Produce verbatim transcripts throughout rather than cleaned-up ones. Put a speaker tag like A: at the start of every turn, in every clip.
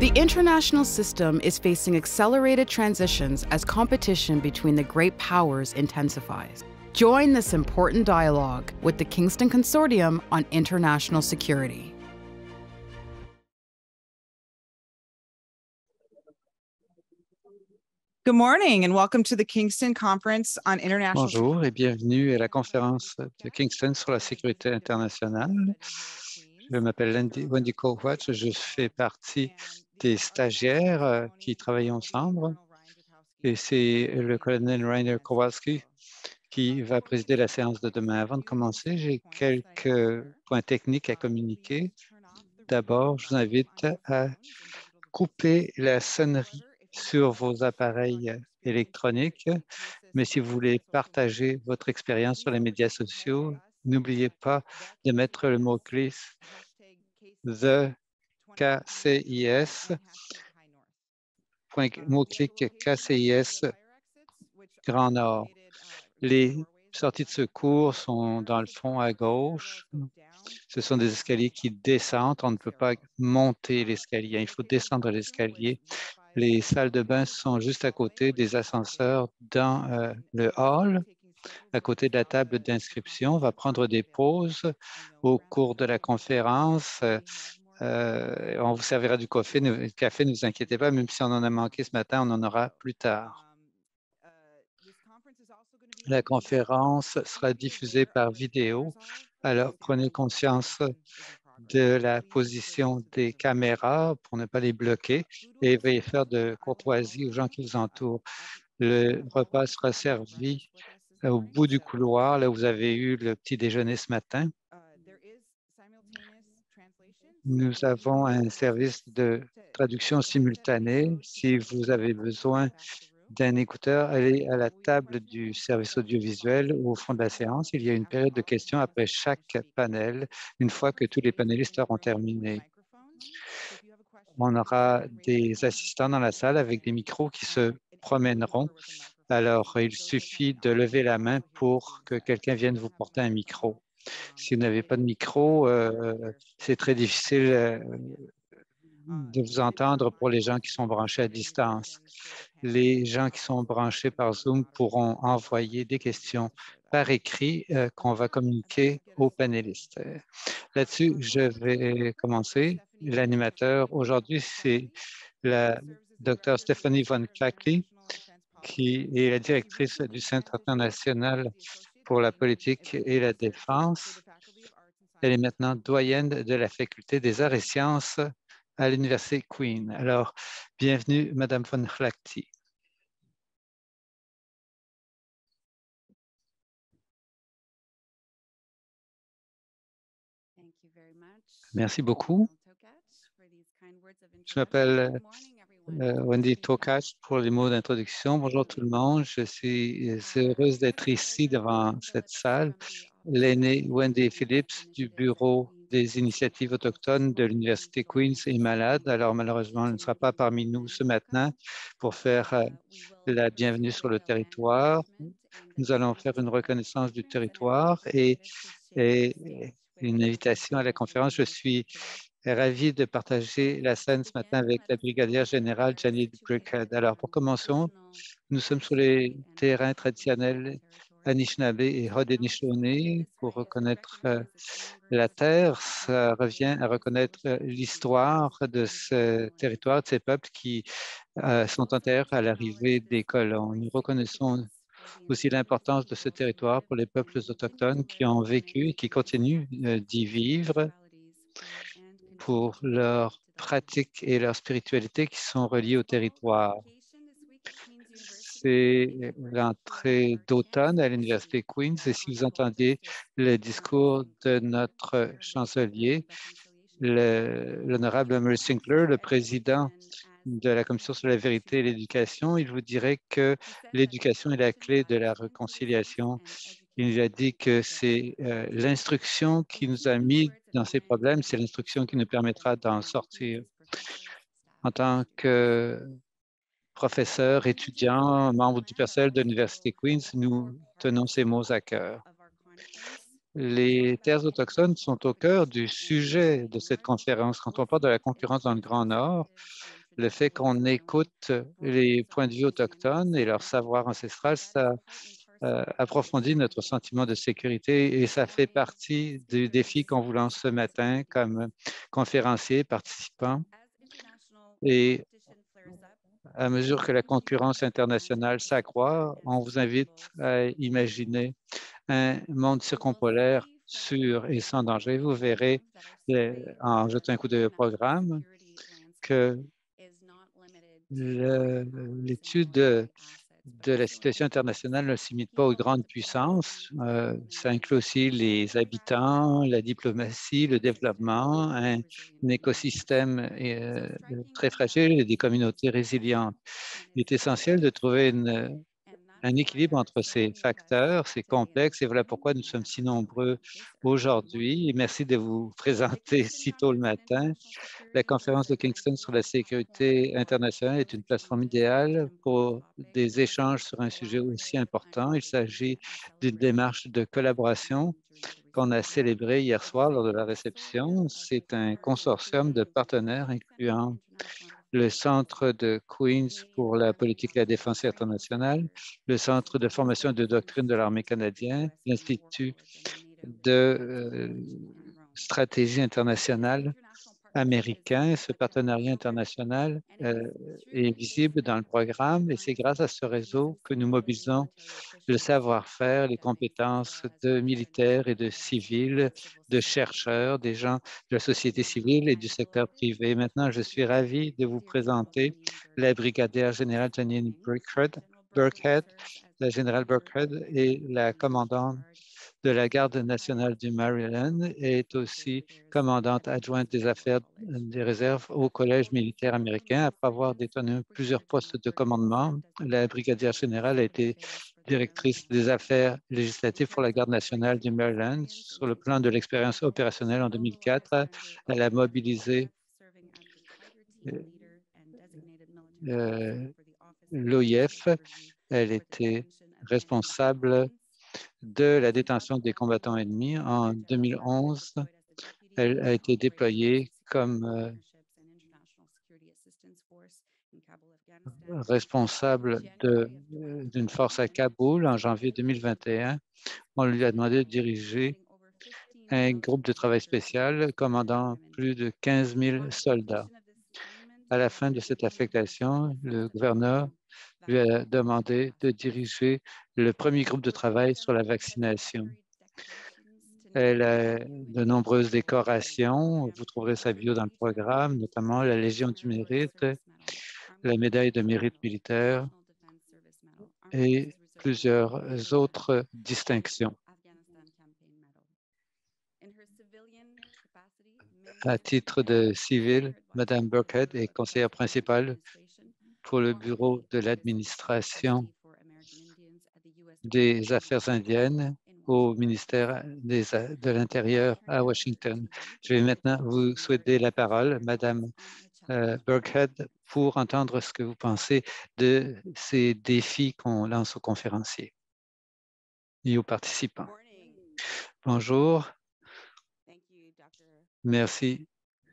A: The international system is facing accelerated transitions as competition between the great powers intensifies. Join this important dialogue with the Kingston Consortium on International Security.
B: Good morning and welcome to the Kingston Conference on International Security.
C: Bonjour et bienvenue à la conférence de Kingston sur la sécurité internationale. Je m'appelle Wendy Kowach, je fais partie des stagiaires euh, qui travaillent ensemble et c'est le colonel Rainer Kowalski qui va présider la séance de demain. Avant de commencer, j'ai quelques points techniques à communiquer. D'abord, je vous invite à couper la sonnerie sur vos appareils électroniques, mais si vous voulez partager votre expérience sur les médias sociaux, n'oubliez pas de mettre le mot-clé The K C I S, mot-clic K C I S Grand Nord. Les sorties de secours sont dans le fond à gauche. Ce sont des escaliers qui descendent. On ne peut pas monter l'escalier. Il faut descendre l'escalier. Les salles de bain sont juste à côté des ascenseurs dans euh, le hall, à côté de la table d'inscription. On va prendre des pauses au cours de la conférence. Euh, on vous servira du café, ne, café, ne vous inquiétez pas, même si on en a manqué ce matin, on en aura plus tard. La conférence sera diffusée par vidéo, alors prenez conscience de la position des caméras pour ne pas les bloquer et veuillez faire de courtoisie aux gens qui vous entourent. Le repas sera servi au bout du couloir, là où vous avez eu le petit déjeuner ce matin. Nous avons un service de traduction simultanée. Si vous avez besoin d'un écouteur, allez à la table du service audiovisuel ou au fond de la séance. Il y a une période de questions après chaque panel, une fois que tous les panélistes auront terminé. On aura des assistants dans la salle avec des micros qui se promèneront. Alors, il suffit de lever la main pour que quelqu'un vienne vous porter un micro. Si vous n'avez pas de micro, euh, c'est très difficile euh, de vous entendre pour les gens qui sont branchés à distance. Les gens qui sont branchés par Zoom pourront envoyer des questions par écrit euh, qu'on va communiquer aux panélistes. Là-dessus, je vais commencer. L'animateur aujourd'hui, c'est la docteure Stephanie Von Klackley, qui est la directrice du Centre international pour la politique et la défense. Elle est maintenant doyenne de la faculté des arts et sciences à l'Université Queen. Alors, bienvenue, Madame Von Klackley. Merci beaucoup. Je m'appelle euh, Wendy Tokac pour les mots d'introduction. Bonjour tout le monde. Je suis heureuse d'être ici devant cette salle. L'aînée Wendy Phillips du Bureau des initiatives autochtones de l'Université Queen's est malade. Alors malheureusement, elle ne sera pas parmi nous ce matin pour faire euh, la bienvenue sur le territoire. Nous allons faire une reconnaissance du territoire et, et une invitation à la conférence. Je suis ravi de partager la scène ce matin avec la brigadière générale Janet Brickhead. Alors, pour commencer, nous sommes sur les terrains traditionnels Anishinaabe et Haudenosaunee pour reconnaître euh, la terre. Ça revient à reconnaître euh, l'histoire de ce territoire, de ces peuples qui euh, sont antérieurs à l'arrivée des colons. Nous reconnaissons aussi l'importance de ce territoire pour les peuples autochtones qui ont vécu et qui continuent euh, d'y vivre, pour leurs pratiques et leur spiritualité qui sont reliées au territoire. C'est l'entrée d'automne à l'Université Queen's et si vous entendiez le discours de notre chancelier, l'honorable Murray Sinclair, le président de la Commission sur la vérité et l'éducation, il vous dirait que l'éducation est la clé de la réconciliation. Il nous a dit que c'est euh, l'instruction qui nous a mis dans ces problèmes, c'est l'instruction qui nous permettra d'en sortir. En tant que professeur, étudiant, membre du personnel de l'Université Queen's, nous tenons ces mots à cœur. Les terres autochtones sont au cœur du sujet de cette conférence. Quand on parle de la concurrence dans le Grand Nord, le fait qu'on écoute les points de vue autochtones et leur savoir ancestral, ça euh, approfondit notre sentiment de sécurité et ça fait partie du défi qu'on vous lance ce matin comme conférencier, participant. Et à mesure que la concurrence internationale s'accroît, on vous invite à imaginer un monde circumpolaire sûr et sans danger. Vous verrez, euh, en jetant un coup d'œil au programme, que l'étude de, de la situation internationale ne se limite pas aux grandes puissances. Euh, ça inclut aussi les habitants, la diplomatie, le développement, un, un écosystème euh, très fragile et des communautés résilientes. Il est essentiel de trouver une, un équilibre entre ces facteurs, c'est complexe, et voilà pourquoi nous sommes si nombreux aujourd'hui. Et merci de vous présenter si tôt le matin. La conférence de Kingston sur la sécurité internationale est une plateforme idéale pour des échanges sur un sujet aussi important. Il s'agit d'une démarche de collaboration qu'on a célébrée hier soir lors de la réception. C'est un consortium de partenaires incluant le Centre de Queens pour la politique et la défense internationale, le Centre de formation et de doctrine de l'armée canadienne, l'Institut de euh, stratégie internationale américain. Ce partenariat international euh, est visible dans le programme et c'est grâce à ce réseau que nous mobilisons le savoir-faire, les compétences de militaires et de civils, de chercheurs, des gens de la société civile et du secteur privé. Maintenant, je suis ravi de vous présenter la brigadière générale Janine Burkhead, Burkhead, la générale Burkhead et la commandante de la Garde nationale du Maryland et est aussi commandante adjointe des affaires des réserves au Collège militaire américain. Après avoir détenu plusieurs postes de commandement, la brigadière générale a été directrice des affaires législatives pour la Garde nationale du Maryland. Sur le plan de l'expérience opérationnelle en deux mille quatre, elle a mobilisé euh, l'O I F. Elle était responsable de la détention des combattants ennemis. En deux mille onze, elle a été déployée comme euh, responsable d'une force à Kaboul en janvier deux mille vingt et un. On lui a demandé de diriger un groupe de travail spécial commandant plus de quinze mille soldats. À la fin de cette affectation, le gouverneur lui a demandé de diriger le premier groupe de travail sur la vaccination. Elle a de nombreuses décorations. Vous trouverez sa bio dans le programme, notamment la Légion du Mérite, la médaille de mérite militaire et plusieurs autres distinctions. À titre de civil, Mme Burkhead est conseillère principale pour le bureau de l'administration des Affaires indiennes au ministère des, de l'Intérieur à Washington. Je vais maintenant vous souhaiter la parole, Madame euh, Burkhead, pour entendre ce que vous pensez de ces défis qu'on lance aux conférenciers et aux participants. Bonjour. Merci.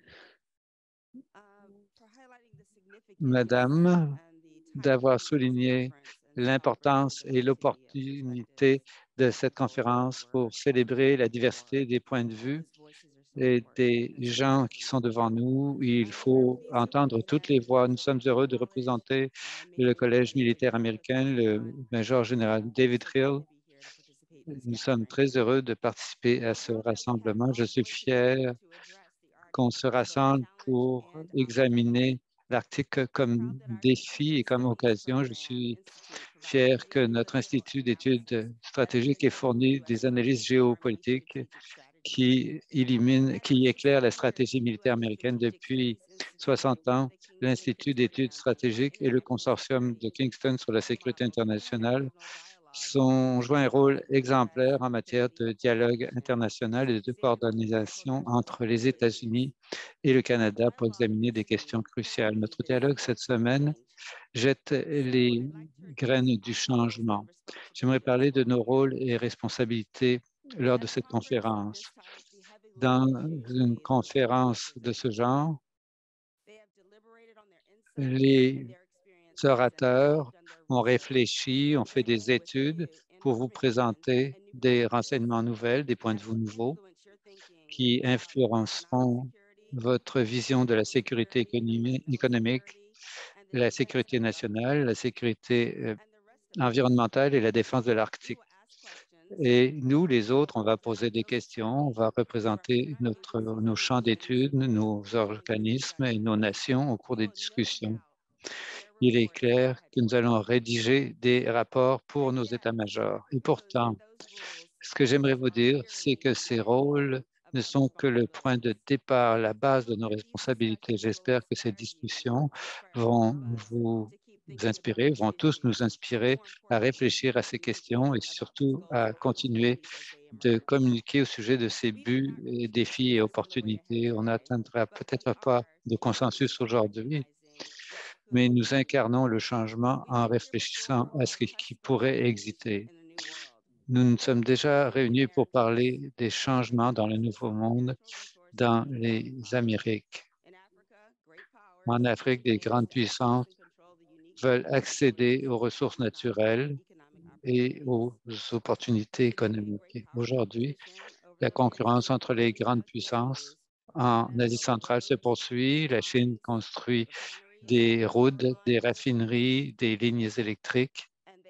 C: Madame, d'avoir souligné l'importance et l'opportunité de cette conférence pour célébrer la diversité des points de vue et des gens qui sont devant nous. Il faut entendre toutes les voix. Nous sommes heureux de représenter le Collège militaire américain, le major général David Hill. Nous sommes très heureux de participer à ce rassemblement. Je suis fier qu'on se rassemble pour examiner l'Arctique comme défi et comme occasion. Je suis fier que notre Institut d'études stratégiques ait fourni des analyses géopolitiques qui éliminent, qui éclairent la stratégie militaire américaine depuis soixante ans. L'Institut d'études stratégiques et le consortium de Kingston sur la sécurité internationale ont joué un rôle exemplaire en matière de dialogue international et de coordination entre les États-Unis et le Canada pour examiner des questions cruciales. Notre dialogue cette semaine jette les graines du changement. J'aimerais parler de nos rôles et responsabilités lors de cette conférence. Dans une conférence de ce genre, les orateurs ont réfléchi, ont fait des études pour vous présenter des renseignements nouvelles, des points de vue nouveaux qui influenceront votre vision de la sécurité économique, la sécurité nationale, la sécurité euh, environnementale et la défense de l'Arctique. Et nous, les autres, on va poser des questions, on va représenter notre, nos champs d'études, nos organismes et nos nations au cours des discussions. Il est clair que nous allons rédiger des rapports pour nos états-majors. Et pourtant, ce que j'aimerais vous dire, c'est que ces rôles ne sont que le point de départ, la base de nos responsabilités. J'espère que ces discussions vont vous inspirer, vont tous nous inspirer à réfléchir à ces questions et surtout à continuer de communiquer au sujet de ces buts, et défis et opportunités. On n'atteindra peut-être pas de consensus aujourd'hui, mais nous incarnons le changement en réfléchissant à ce qui pourrait exister. Nous nous sommes déjà réunis pour parler des changements dans le Nouveau Monde, dans les Amériques. En Afrique, des grandes puissances veulent accéder aux ressources naturelles et aux opportunités économiques. Aujourd'hui, la concurrence entre les grandes puissances en Asie centrale se poursuit. La Chine construit des routes, des raffineries, des lignes électriques.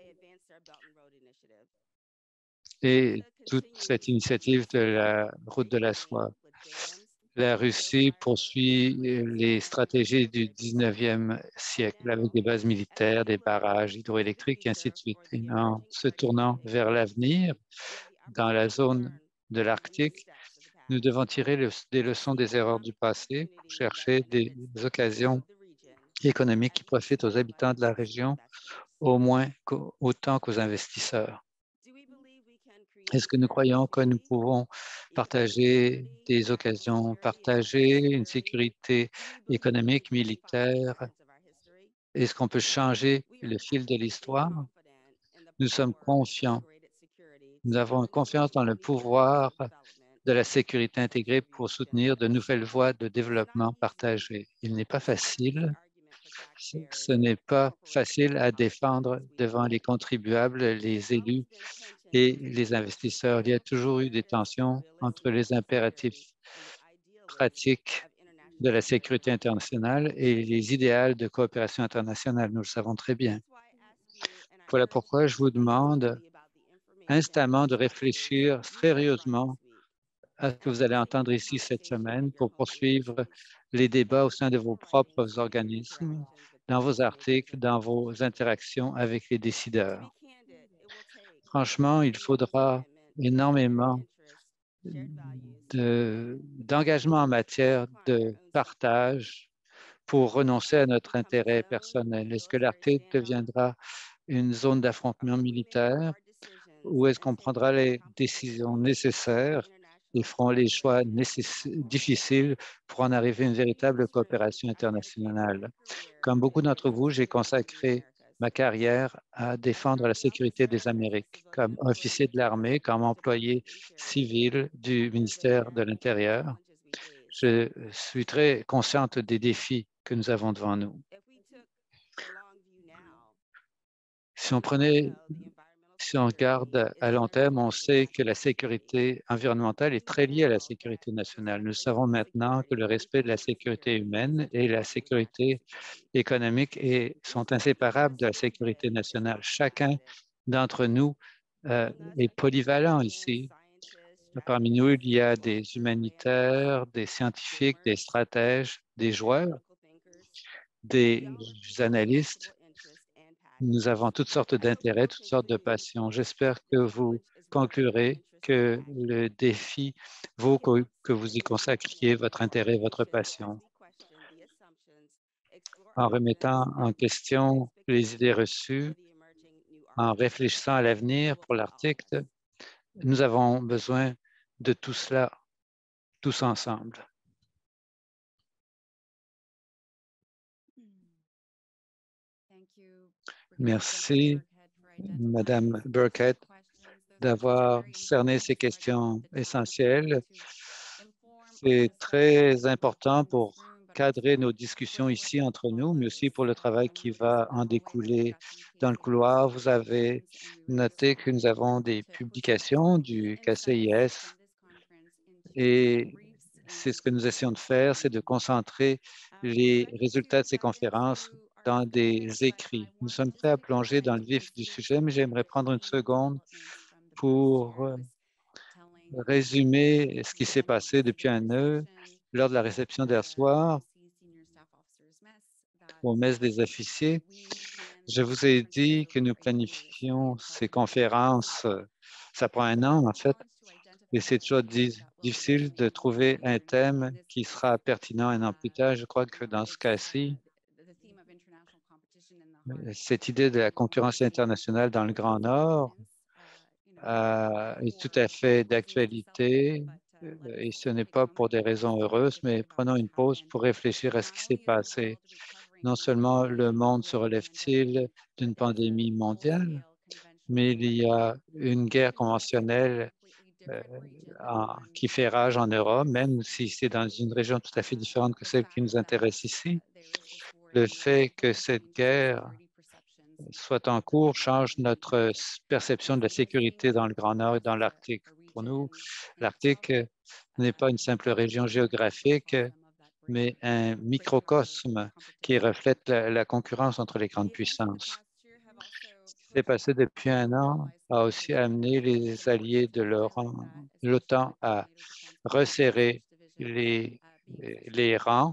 C: Et toute cette initiative de la route de la soie. La Russie poursuit les stratégies du dix-neuvième siècle avec des bases militaires, des barrages hydroélectriques et ainsi de suite. Et en se tournant vers l'avenir, dans la zone de l'Arctique, nous devons tirer le, des leçons des erreurs du passé pour chercher des occasions économiques qui profitent aux habitants de la région au moins autant qu'aux investisseurs. Est-ce que nous croyons que nous pouvons partager des occasions partagées, une sécurité économique, militaire? Est-ce qu'on peut changer le fil de l'histoire? Nous sommes confiants. Nous avons confiance dans le pouvoir de la sécurité intégrée pour soutenir de nouvelles voies de développement partagées. Il n'est pas facile. Ce n'est pas facile à défendre devant les contribuables, les élus et les investisseurs. Il y a toujours eu des tensions entre les impératifs pratiques de la sécurité internationale et les idéaux de coopération internationale. Nous le savons très bien. Voilà pourquoi je vous demande instamment de réfléchir sérieusement à ce que vous allez entendre ici cette semaine pour poursuivre les débats au sein de vos propres organismes, dans vos articles, dans vos interactions avec les décideurs. Franchement, il faudra énormément d'engagement en matière de partage pour renoncer à notre intérêt personnel. Est-ce que l'Arctique deviendra une zone d'affrontement militaire ou est-ce qu'on prendra les décisions nécessaires et feront les choix difficiles pour en arriver à une véritable coopération internationale? Comme beaucoup d'entre vous, j'ai consacré ma carrière à défendre la sécurité des Amériques, comme officier de l'armée, comme employé civil du ministère de l'Intérieur. Je suis très consciente des défis que nous avons devant nous. Si on prenait, si on regarde à long terme, on sait que la sécurité environnementale est très liée à la sécurité nationale. Nous savons maintenant que le respect de la sécurité humaine et la sécurité économique est, sont inséparables de la sécurité nationale. Chacun d'entre nous euh, est polyvalent ici. Parmi nous, il y a des humanitaires, des scientifiques, des stratèges, des joueurs, des analystes. Nous avons toutes sortes d'intérêts, toutes sortes de passions. J'espère que vous conclurez que le défi vaut que vous y consacriez votre intérêt, votre passion. En remettant en question les idées reçues, en réfléchissant à l'avenir pour l'Arctique, nous avons besoin de tout cela, tous ensemble. Merci, Madame Burkett, d'avoir cerné ces questions essentielles. C'est très important pour cadrer nos discussions ici entre nous, mais aussi pour le travail qui va en découler dans le couloir. Vous avez noté que nous avons des publications du K C I S et c'est ce que nous essayons de faire, c'est de concentrer les résultats de ces conférences dans des écrits. Nous sommes prêts à plonger dans le vif du sujet, mais j'aimerais prendre une seconde pour euh, résumer ce qui s'est passé depuis un heure lors de la réception d'hier soir au mess des officiers. Je vous ai dit que nous planifions ces conférences, euh, ça prend un an en fait, et c'est toujours di- difficile de trouver un thème qui sera pertinent un an plus tard. Je crois que dans ce cas-ci, cette idée de la concurrence internationale dans le Grand Nord euh, est tout à fait d'actualité euh, et ce n'est pas pour des raisons heureuses, mais prenons une pause pour réfléchir à ce qui s'est passé. Non seulement le monde se relève-t-il d'une pandémie mondiale, mais il y a une guerre conventionnelle euh, en- qui fait rage en Europe, même si c'est dans une région tout à fait différente que celle qui nous intéresse ici. Le fait que cette guerre soit en cours change notre perception de la sécurité dans le Grand Nord et dans l'Arctique. Pour nous, l'Arctique n'est pas une simple région géographique, mais un microcosme qui reflète la, la concurrence entre les grandes puissances. Ce qui s'est passé depuis un an a aussi amené les alliés de l'OTAN à resserrer les, les rangs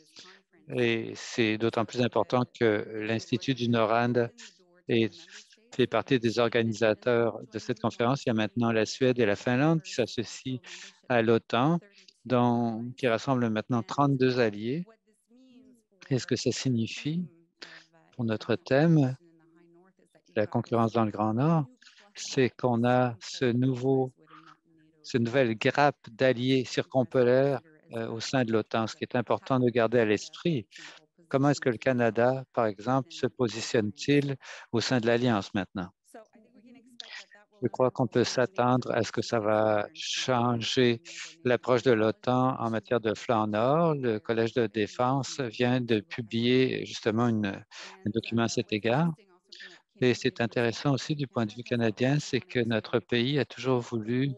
C: et c'est d'autant plus important que l'Institut du NORAD est, fait partie des organisateurs de cette conférence. Il y a maintenant la Suède et la Finlande qui s'associent à l'OTAN, qui rassemble maintenant trente-deux alliés. Et ce que ça signifie pour notre thème, la concurrence dans le Grand Nord, c'est qu'on a ce nouveau, cette nouvelle grappe d'alliés circumpolaires euh, au sein de l'OTAN, ce qui est important de garder à l'esprit. Comment est-ce que le Canada, par exemple, se positionne-t-il au sein de l'Alliance maintenant? Je crois qu'on peut s'attendre à ce que ça va changer l'approche de l'OTAN en matière de flanc nord. Le Collège de défense vient de publier justement une, un document à cet égard. Et c'est intéressant aussi du point de vue canadien, c'est que notre pays a toujours voulu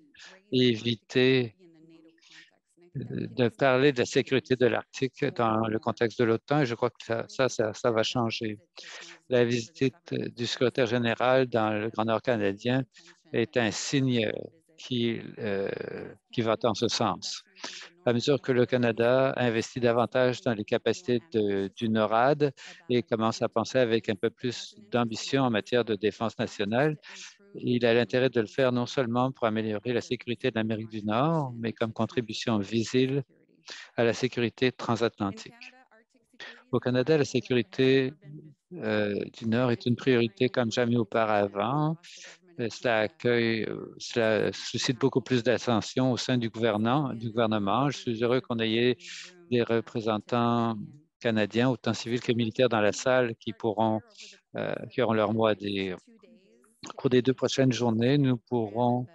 C: éviter de parler de la sécurité de l'Arctique dans le contexte de l'OTAN et je crois que ça, ça, ça, ça va changer. La visite du secrétaire général dans le Grand Nord canadien est un signe qui, euh, qui va dans ce sens. À mesure que le Canada investit davantage dans les capacités de, du NORAD et commence à penser avec un peu plus d'ambition en matière de défense nationale, il a l'intérêt de le faire non seulement pour améliorer la sécurité de l'Amérique du Nord, mais comme contribution visible à la sécurité transatlantique. Au Canada, la sécurité euh, du Nord est une priorité comme jamais auparavant. Euh, Cela accueille, euh, cela suscite beaucoup plus d'attention au sein du gouvernement, du gouvernement. Je suis heureux qu'on ait des représentants canadiens, autant civils que militaires, dans la salle qui pourront, euh, qui auront leur mot à dire. Au cours des deux prochaines journées, nous pourrons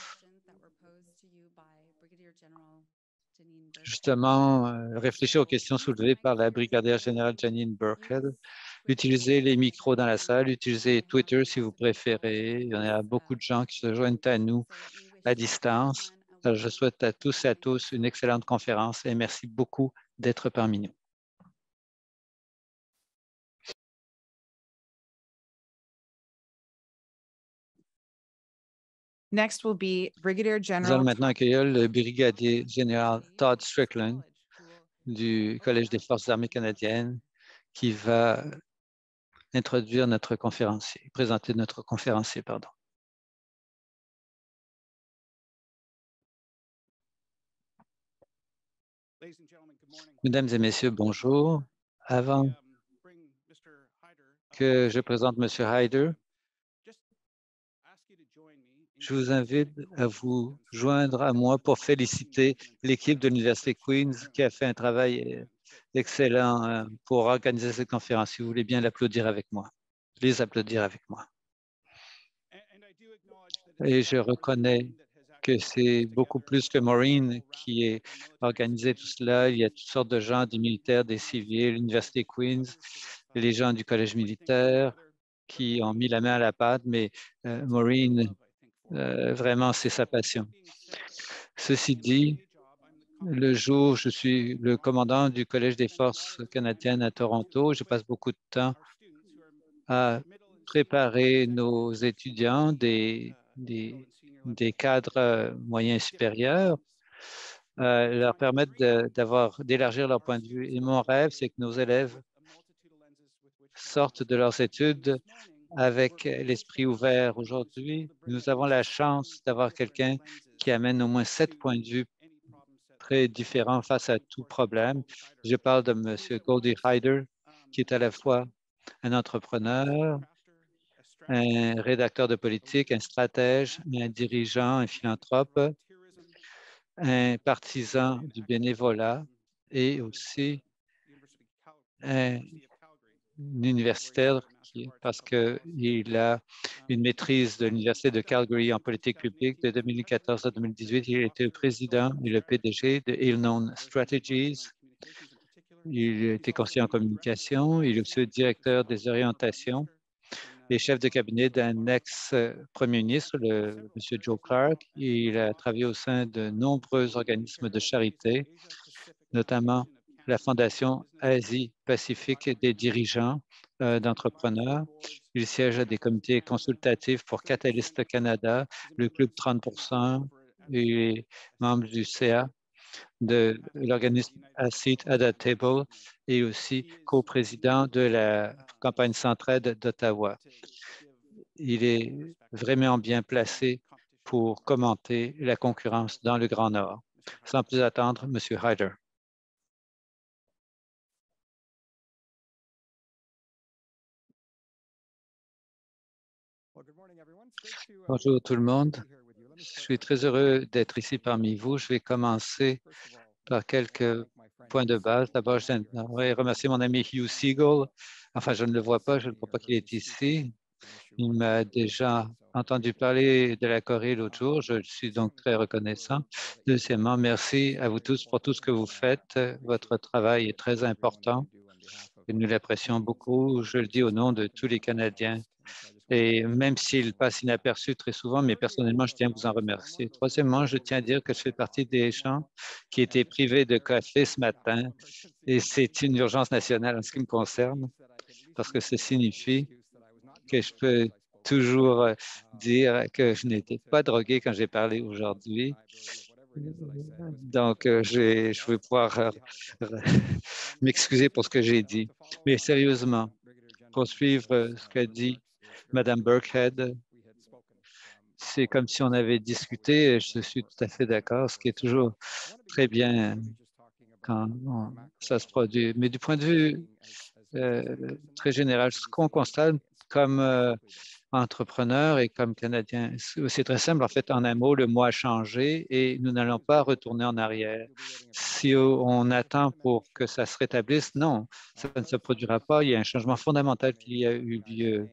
C: justement euh, réfléchir aux questions soulevées par la brigadière générale Janine Burkhead. Utilisez les micros dans la salle, utilisez Twitter si vous préférez. Il y en a beaucoup de gens qui se joignent à nous à distance. Alors, je souhaite à tous et à tous une excellente conférence et merci beaucoup d'être parmi nous.
B: Next will be Brigadier
C: Nous allons
B: General
C: maintenant accueillir le brigadier général Todd Strickland du Collège des Forces armées canadiennes qui va introduire notre conférencier, présenter notre conférencier, pardon. Mesdames et messieurs, bonjour. Avant que je présente M. Hyder, je vous invite à vous joindre à moi pour féliciter l'équipe de l'Université Queen's qui a fait un travail excellent euh, pour organiser cette conférence. Si vous voulez bien l'applaudir avec moi, les applaudir avec moi. Et je reconnais que c'est beaucoup plus que Maureen qui est organisé tout cela. Il y a toutes sortes de gens, des militaires, des civils, l'Université Queen's, les gens du collège militaire qui ont mis la main à la pâte, mais euh, Maureen, euh, vraiment, c'est sa passion. Ceci dit, le jour où je suis le commandant du Collège des forces canadiennes à Toronto, je passe beaucoup de temps à préparer nos étudiants des, des, des cadres euh, moyens supérieurs, euh, leur permettre d'avoir, d'élargir leur point de vue. Et mon rêve, c'est que nos élèves sortent de leurs études avec l'esprit ouvert. Aujourd'hui, nous avons la chance d'avoir quelqu'un qui amène au moins sept points de vue très différents face à tout problème. Je parle de M. Goldie Hyder, qui est à la fois un entrepreneur, un rédacteur de politique, un stratège, un dirigeant, un philanthrope, un partisan du bénévolat et aussi un universitaire qui, parce qu'il a une maîtrise de l'Université de Calgary en politique publique de deux mille quatorze à deux mille dix-huit. Il était le président et le P D G de Hillknown Strategies. Il était conseiller en communication. Il est aussi le directeur des orientations et chef de cabinet d'un ex-premier ministre, le M. Joe Clark. Il a travaillé au sein de nombreux organismes de charité, notamment la Fondation Asie-Pacifique des dirigeants euh, d'entrepreneurs. Il siège à des comités consultatifs pour Catalyst Canada, le Club trente pour cent et membre du C A de l'organisme A Seat at the Table et aussi coprésident de la campagne Centraide d'Ottawa. Il est vraiment bien placé pour commenter la concurrence dans le Grand Nord. Sans plus attendre, M. Hyder. Bonjour tout le monde. Je suis très heureux d'être ici parmi vous. Je vais commencer par quelques points de base. D'abord, je voudrais remercier mon ami Hugh Segal. Enfin, je ne le vois pas, je ne crois pas qu'il est ici. Il m'a déjà entendu parler de la Corée l'autre jour. Je suis donc très reconnaissant. Deuxièmement, merci à vous tous pour tout ce que vous faites. Votre travail est très important et nous l'apprécions beaucoup. Je le dis au nom de tous les Canadiens. Et même s'il passe inaperçu très souvent, mais personnellement, je tiens à vous en remercier. Troisièmement, je tiens à dire que je fais partie des gens qui étaient privés de café ce matin et c'est une urgence nationale en ce qui me concerne parce que ça signifie que je peux toujours dire que je n'étais pas drogué quand j'ai parlé aujourd'hui. Donc, je, je vais pouvoir m'excuser pour ce que j'ai dit. Mais sérieusement, pour suivre ce qu'a dit Madame Burkhead, c'est comme si on avait discuté, et je suis tout à fait d'accord, ce qui est toujours très bien quand on, ça se produit. Mais du point de vue euh, très général, ce qu'on constate comme euh, entrepreneur et comme Canadien, c'est très simple. En fait, en un mot, le mot a changé et nous n'allons pas retourner en arrière. Si on attend pour que ça se rétablisse, non, ça ne se produira pas. Il y a un changement fondamental qui a eu lieu.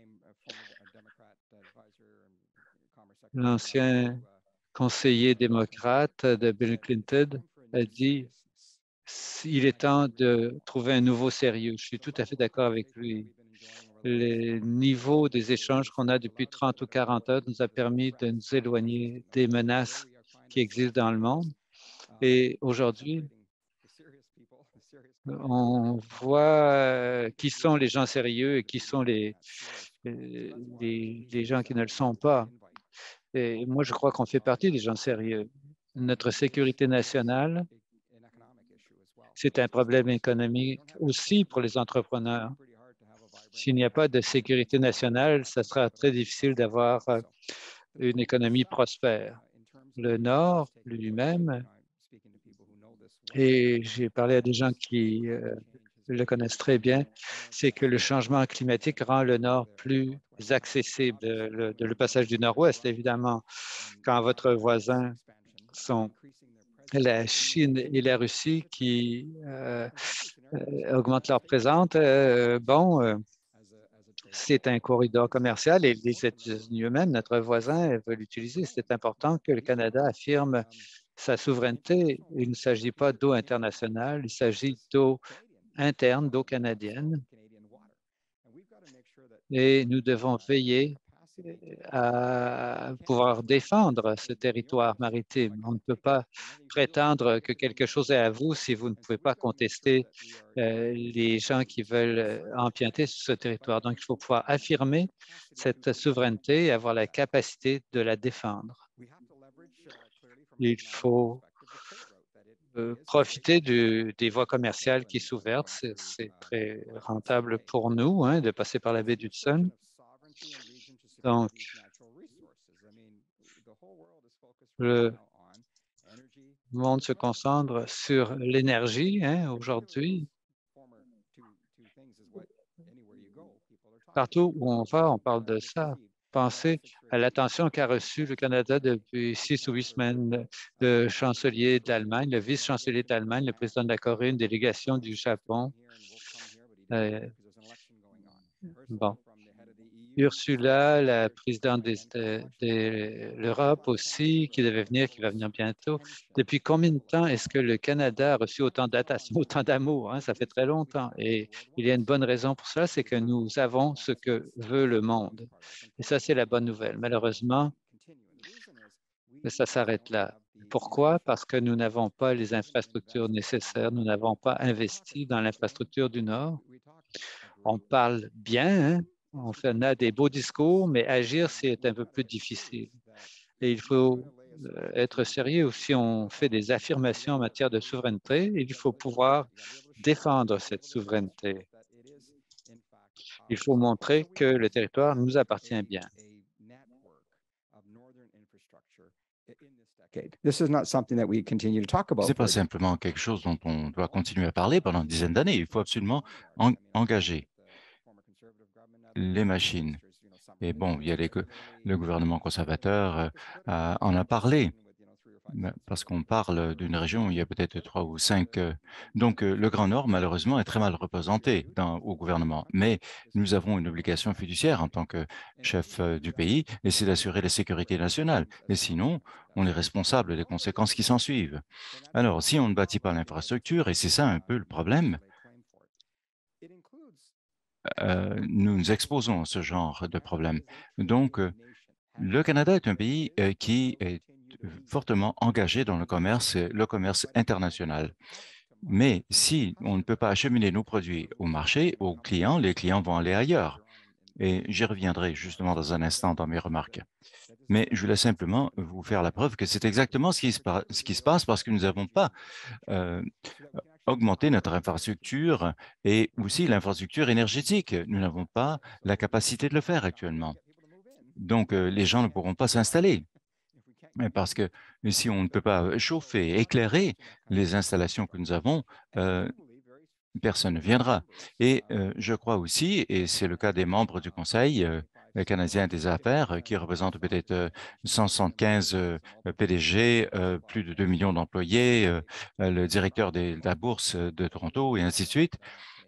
C: L'ancien conseiller démocrate de Bill Clinton a dit il est temps de trouver un nouveau sérieux. Je suis tout à fait d'accord avec lui. Le niveau des échanges qu'on a depuis trente ou quarante heures nous a permis de nous éloigner des menaces qui existent dans le monde. Et aujourd'hui, on voit qui sont les gens sérieux et qui sont les, les, les gens qui ne le sont pas. Et moi, je crois qu'on fait partie des gens sérieux. Notre sécurité nationale, c'est un problème économique aussi pour les entrepreneurs. S'il n'y a pas de sécurité nationale, ça sera très difficile d'avoir une économie prospère. Le Nord lui-même, et j'ai parlé à des gens qui euh, le connaissent très bien, c'est que le changement climatique rend le Nord plus accessible. Le, le passage du Nord-Ouest, évidemment, quand votre voisin sont la Chine et la Russie qui euh, euh, augmentent leur présence, euh, bon, euh, c'est un corridor commercial et les États-Unis eux-mêmes, notre voisin, veulent l'utiliser. C'est important que le Canada affirme sa souveraineté. Il ne s'agit pas d'eau internationale, il s'agit d'eau interne, d'eau canadienne. Et nous devons veiller à pouvoir défendre ce territoire maritime. On ne peut pas prétendre que quelque chose est à vous si vous ne pouvez pas contester euh, les gens qui veulent empiéter sur ce territoire. Donc, il faut pouvoir affirmer cette souveraineté et avoir la capacité de la défendre. Il faut euh, profiter du, des voies commerciales qui s'ouvrent. C'est très rentable pour nous hein, de passer par la baie d'Hudson. Donc, le monde se concentre sur l'énergie hein, aujourd'hui. Partout où on va, on parle de ça. Pensez à l'attention qu'a reçue le Canada depuis six ou huit semaines, le chancelier de l'Allemagne, le vice-chancelier de l'Allemagne, le président de la Corée, une délégation du Japon. Euh, bon. Ursula, la présidente des, de, de l'Europe aussi, qui devait venir, qui va venir bientôt. Depuis combien de temps est-ce que le Canada a reçu autant d'attention, autant d'amour? Hein? Ça fait très longtemps. Et il y a une bonne raison pour ça, c'est que nous avons ce que veut le monde. Et ça, c'est la bonne nouvelle. Malheureusement, ça s'arrête là. Pourquoi? Parce que nous n'avons pas les infrastructures nécessaires. Nous n'avons pas investi dans l'infrastructure du Nord. On parle bien, hein? On fait, on a des beaux discours, mais agir, c'est un peu plus difficile. Et il faut euh, être sérieux aussi. On fait des affirmations en matière de souveraineté et il faut pouvoir défendre cette souveraineté. Il faut montrer que le territoire nous appartient bien.
D: Ce n'est pas simplement quelque chose dont on doit continuer à parler pendant une dizaine d'années. Il faut absolument en engager les machines. Et bon, il y a les, le gouvernement conservateur euh, en a parlé, parce qu'on parle d'une région où il y a peut-être trois ou cinq. Euh, donc, euh, le Grand Nord, malheureusement, est très mal représenté dans, au gouvernement. Mais nous avons une obligation fiduciaire en tant que chef euh, du pays, et c'est d'assurer la sécurité nationale. Et sinon, on est responsable des conséquences qui s'en suivent. Alors, si on ne bâtit pas l'infrastructure, et c'est ça un peu le problème, Euh, nous nous exposons à ce genre de problème. Donc, euh, le Canada est un pays euh, qui est fortement engagé dans le commerce, le commerce international. Mais si on ne peut pas acheminer nos produits au marché, aux clients, les clients vont aller ailleurs. Et j'y reviendrai justement dans un instant dans mes remarques. Mais je voulais simplement vous faire la preuve que c'est exactement ce qui, se ce qui se passe parce que nous n'avons pas euh, augmenter notre infrastructure et aussi l'infrastructure énergétique. Nous n'avons pas la capacité de le faire actuellement. Donc, euh, les gens ne pourront pas s'installer. Parce que si on ne peut pas chauffer, éclairer les installations que nous avons, euh, personne ne viendra. Et euh, je crois aussi, et c'est le cas des membres du Conseil euh, canadien des affaires, euh, qui représentent peut-être euh, cent soixante-quinze euh, P D G, euh, plus de deux millions d'employés, euh, le directeur des, de la bourse de Toronto, et ainsi de suite.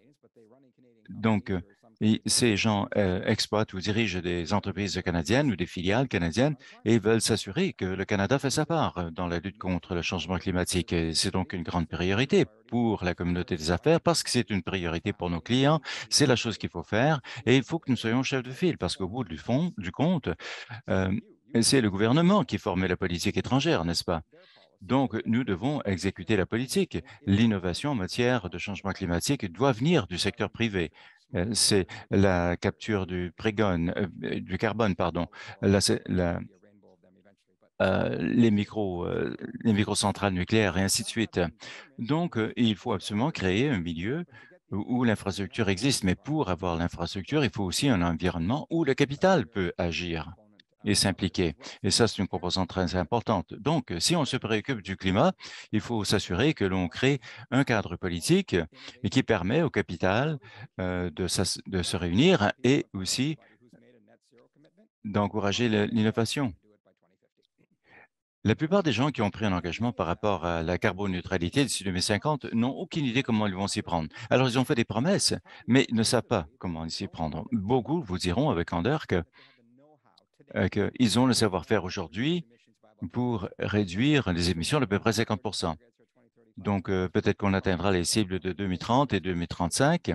D: Donc, euh, et ces gens euh, exploitent ou dirigent des entreprises canadiennes ou des filiales canadiennes et veulent s'assurer que le Canada fait sa part dans la lutte contre le changement climatique. C'est donc une grande priorité pour la communauté des affaires parce que c'est une priorité pour nos clients. C'est la chose qu'il faut faire et il faut que nous soyons chefs de file parce qu'au bout du fond, du compte, euh, c'est le gouvernement qui formait la politique étrangère, n'est-ce pas? Donc, nous devons exécuter la politique. L'innovation en matière de changement climatique doit venir du secteur privé. Euh, C'est la capture du, prégone, euh, du carbone, pardon, la, la, euh, les, micro, euh, les microcentrales nucléaires et ainsi de suite. Donc, euh, il faut absolument créer un milieu où, où l'infrastructure existe. Mais pour avoir l'infrastructure, il faut aussi un environnement où le capital peut agir et s'impliquer. Et ça, c'est une composante très importante. Donc, si on se préoccupe du climat, il faut s'assurer que l'on crée un cadre politique et qui permet au capital euh, de, de se réunir et aussi d'encourager l'innovation. La plupart des gens qui ont pris un engagement par rapport à la carboneutralité d'ici deux mille cinquante n'ont aucune idée comment ils vont s'y prendre. Alors, ils ont fait des promesses, mais ils ne savent pas comment s'y prendre. Beaucoup vous diront avec candeur que, euh, qu'ils ont le savoir-faire aujourd'hui pour réduire les émissions d'à peu près cinquante pour cent. Donc, euh, peut-être qu'on atteindra les cibles de deux mille trente et deux mille trente-cinq,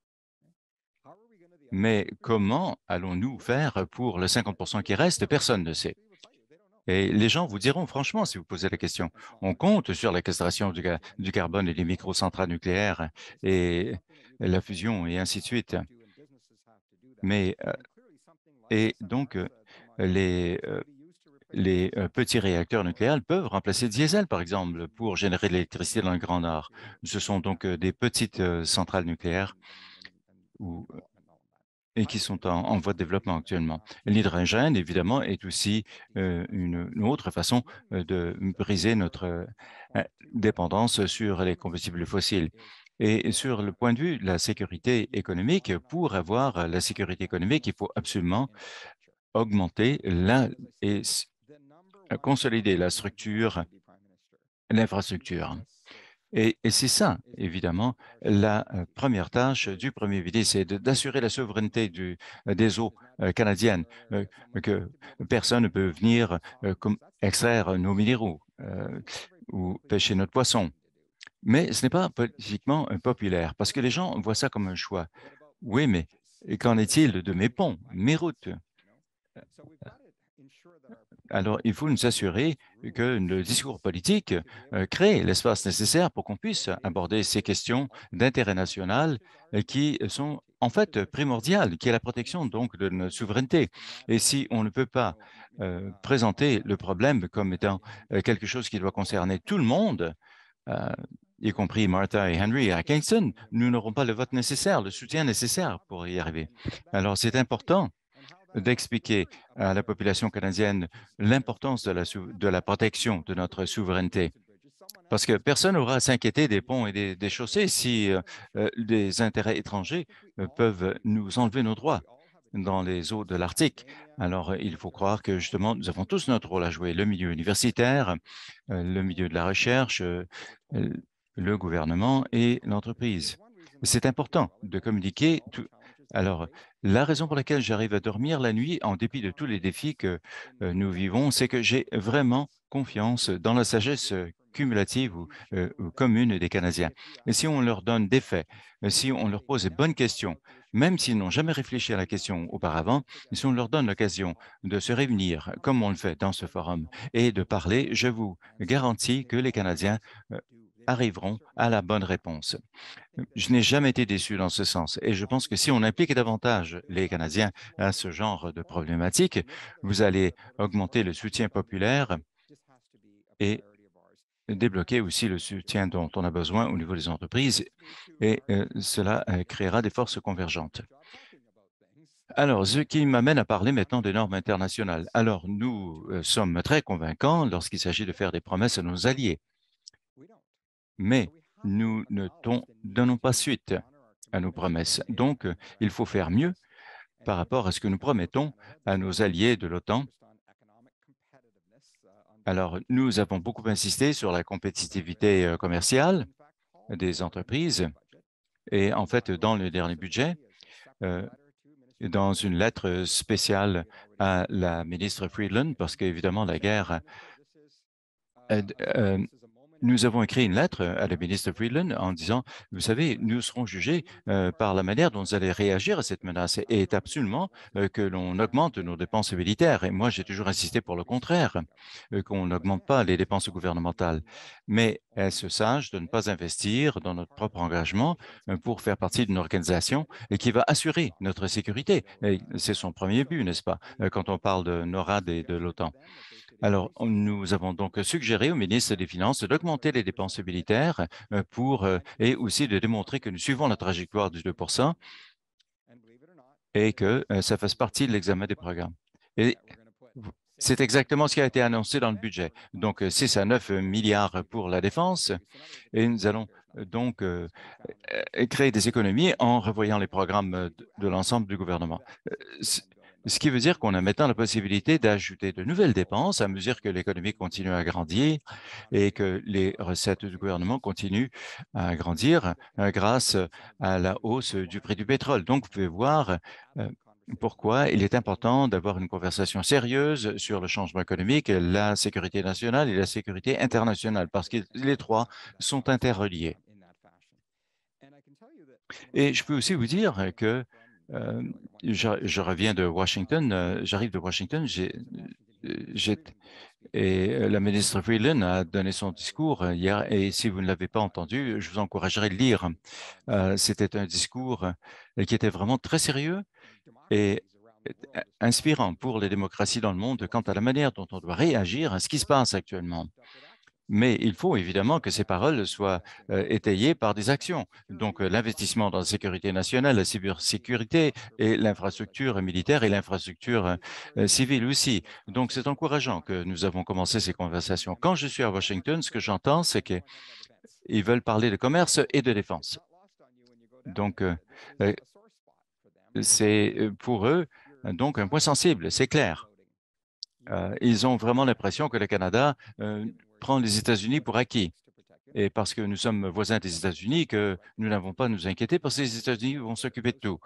D: mais comment allons-nous faire pour le cinquante pour cent qui reste? Personne ne sait. Et les gens vous diront, franchement, si vous posez la question, on compte sur la castration du, du carbone et les microcentrales nucléaires et la fusion et ainsi de suite. Mais, euh, et donc, euh, les, euh, les euh, petits réacteurs nucléaires peuvent remplacer le diesel, par exemple, pour générer de l'électricité dans le Grand Nord. Ce sont donc euh, des petites euh, centrales nucléaires où, et qui sont en, en voie de développement actuellement. L'hydrogène, évidemment, est aussi euh, une, une autre façon euh, de briser notre euh, dépendance sur les combustibles fossiles. Et sur le point de vue de la sécurité économique, pour avoir la sécurité économique, il faut absolument augmenter la, et consolider la structure, l'infrastructure. Et, et c'est ça, évidemment, la euh, première tâche du Premier ministre, c'est d'assurer la souveraineté du, euh, des eaux euh, canadiennes, euh, que personne ne peut venir euh, comme extraire nos minéraux euh, ou pêcher notre poisson. Mais ce n'est pas politiquement euh, populaire, parce que les gens voient ça comme un choix. Oui, mais qu'en est-il de mes ponts, mes routes? Alors, il faut nous assurer que le discours politique euh, crée l'espace nécessaire pour qu'on puisse aborder ces questions d'intérêt national euh, qui sont en fait primordiales, qui est la protection donc de notre souveraineté. Et si on ne peut pas euh, présenter le problème comme étant euh, quelque chose qui doit concerner tout le monde, euh, y compris Martha et Henry à Kingston, nous n'aurons pas le vote nécessaire, le soutien nécessaire pour y arriver. Alors, c'est important d'expliquer à la population canadienne l'importance de la, de la protection de notre souveraineté. Parce que personne n'aura à s'inquiéter des ponts et des, des chaussées si euh, euh, des intérêts étrangers euh, peuvent nous enlever nos droits dans les eaux de l'Arctique. Alors, euh, il faut croire que justement, nous avons tous notre rôle à jouer, le milieu universitaire, euh, le milieu de la recherche, euh, le gouvernement et l'entreprise. C'est important de communiquer. Tout. Alors, la raison pour laquelle j'arrive à dormir la nuit, en dépit de tous les défis que euh, nous vivons, c'est que j'ai vraiment confiance dans la sagesse cumulative ou, euh, ou commune des Canadiens. Et si on leur donne des faits, si on leur pose des bonnes questions, même s'ils n'ont jamais réfléchi à la question auparavant, si on leur donne l'occasion de se réunir, comme on le fait dans ce forum, et de parler, je vous garantis que les Canadiens euh, arriveront à la bonne réponse. Je n'ai jamais été déçu dans ce sens et je pense que si on implique davantage les Canadiens à ce genre de problématiques, vous allez augmenter le soutien populaire et débloquer aussi le soutien dont on a besoin au niveau des entreprises et euh, cela euh, créera des forces convergentes. Alors, ce qui m'amène à parler maintenant des normes internationales. Alors, nous euh, sommes très convaincants lorsqu'il s'agit de faire des promesses à nos alliés. Mais nous ne donnons pas suite à nos promesses. Donc, euh, il faut faire mieux par rapport à ce que nous promettons à nos alliés de l'OTAN. Alors, nous avons beaucoup insisté sur la compétitivité euh, commerciale des entreprises et en fait, dans le dernier budget, euh, dans une lettre spéciale à la ministre Freeland, parce qu'évidemment, la guerre euh, euh, nous avons écrit une lettre à la ministre Freeland en disant, vous savez, nous serons jugés euh, par la manière dont vous allez réagir à cette menace et est absolument euh, que l'on augmente nos dépenses militaires. Et moi, j'ai toujours insisté pour le contraire, euh, qu'on n'augmente pas les dépenses gouvernementales. Mais est-ce sage de ne pas investir dans notre propre engagement euh, pour faire partie d'une organisation et qui va assurer notre sécurité? C'est son premier but, n'est-ce pas, euh, quand on parle de NORAD et de l'OTAN. Alors, nous avons donc suggéré au ministre des Finances d'augmenter les dépenses militaires euh, pour, euh, et aussi de démontrer que nous suivons la trajectoire du deux pour cent et que euh, ça fasse partie de l'examen des programmes. Et c'est exactement ce qui a été annoncé dans le budget. Donc, six à neuf milliards pour la défense et nous allons donc euh, créer des économies en revoyant les programmes de, de l'ensemble du gouvernement. Ce qui veut dire qu'on a maintenant la possibilité d'ajouter de nouvelles dépenses à mesure que l'économie continue à grandir et que les recettes du gouvernement continuent à grandir euh, grâce à la hausse du prix du pétrole. Donc, vous pouvez voir euh, pourquoi il est important d'avoir une conversation sérieuse sur le changement économique, la sécurité nationale et la sécurité internationale, parce que les trois sont interreliés. Et je peux aussi vous dire que euh, je, je reviens de Washington, euh, j'arrive de Washington, j'ai, j'ai, et la ministre Freeland a donné son discours hier, et si vous ne l'avez pas entendu, je vous encouragerais à le lire. Euh, C'était un discours qui était vraiment très sérieux et inspirant pour les démocraties dans le monde quant à la manière dont on doit réagir à ce qui se passe actuellement. Mais il faut évidemment que ces paroles soient euh, étayées par des actions. Donc, euh, l'investissement dans la sécurité nationale, la cybersécurité et l'infrastructure militaire et l'infrastructure euh, civile aussi. Donc, c'est encourageant que nous avons commencé ces conversations. Quand je suis à Washington, ce que j'entends, c'est qu'ils veulent parler de commerce et de défense. Donc, euh, euh, c'est pour eux donc un point sensible, c'est clair. Euh, ils ont vraiment l'impression que le Canada euh, prend les États-Unis pour acquis. Et parce que nous sommes voisins des États-Unis, que nous n'avons pas à nous inquiéter parce que les États-Unis vont s'occuper de tout.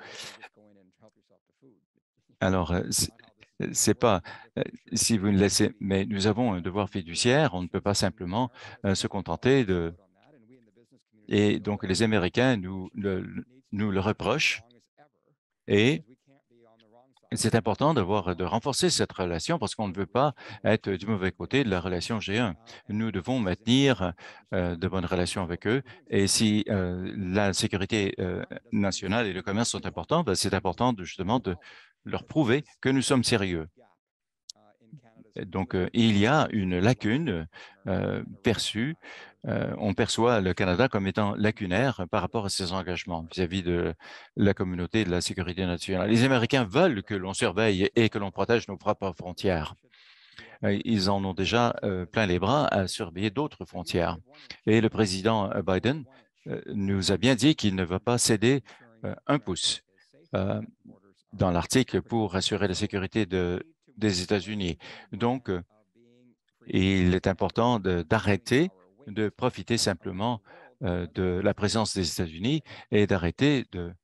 D: Alors, euh, c'est pas euh, si vous ne laissez, mais nous avons un devoir fiduciaire, on ne peut pas simplement euh, se contenter de. Et donc, les Américains nous le, nous le reprochent et c'est important d'avoir, de renforcer cette relation parce qu'on ne veut pas être du mauvais côté de la relation G un. Nous devons maintenir euh, de bonnes relations avec eux et si euh, la sécurité euh, nationale et le commerce sont importants, ben, c'est important de, justement de leur prouver que nous sommes sérieux. Donc, euh, il y a une lacune euh, perçue. Euh, on perçoit le Canada comme étant lacunaire par rapport à ses engagements vis-à-vis de la communauté de la sécurité nationale. Les Américains veulent que l'on surveille et que l'on protège nos propres frontières. Euh, ils en ont déjà euh, plein les bras à surveiller d'autres frontières. Et le président Biden euh, nous a bien dit qu'il ne va pas céder euh, un pouce euh, dans l'article pour assurer la sécurité de, des États-Unis. Donc, euh, il est important d'arrêter de, de profiter simplement euh, de la présence des États-Unis et d'arrêter de.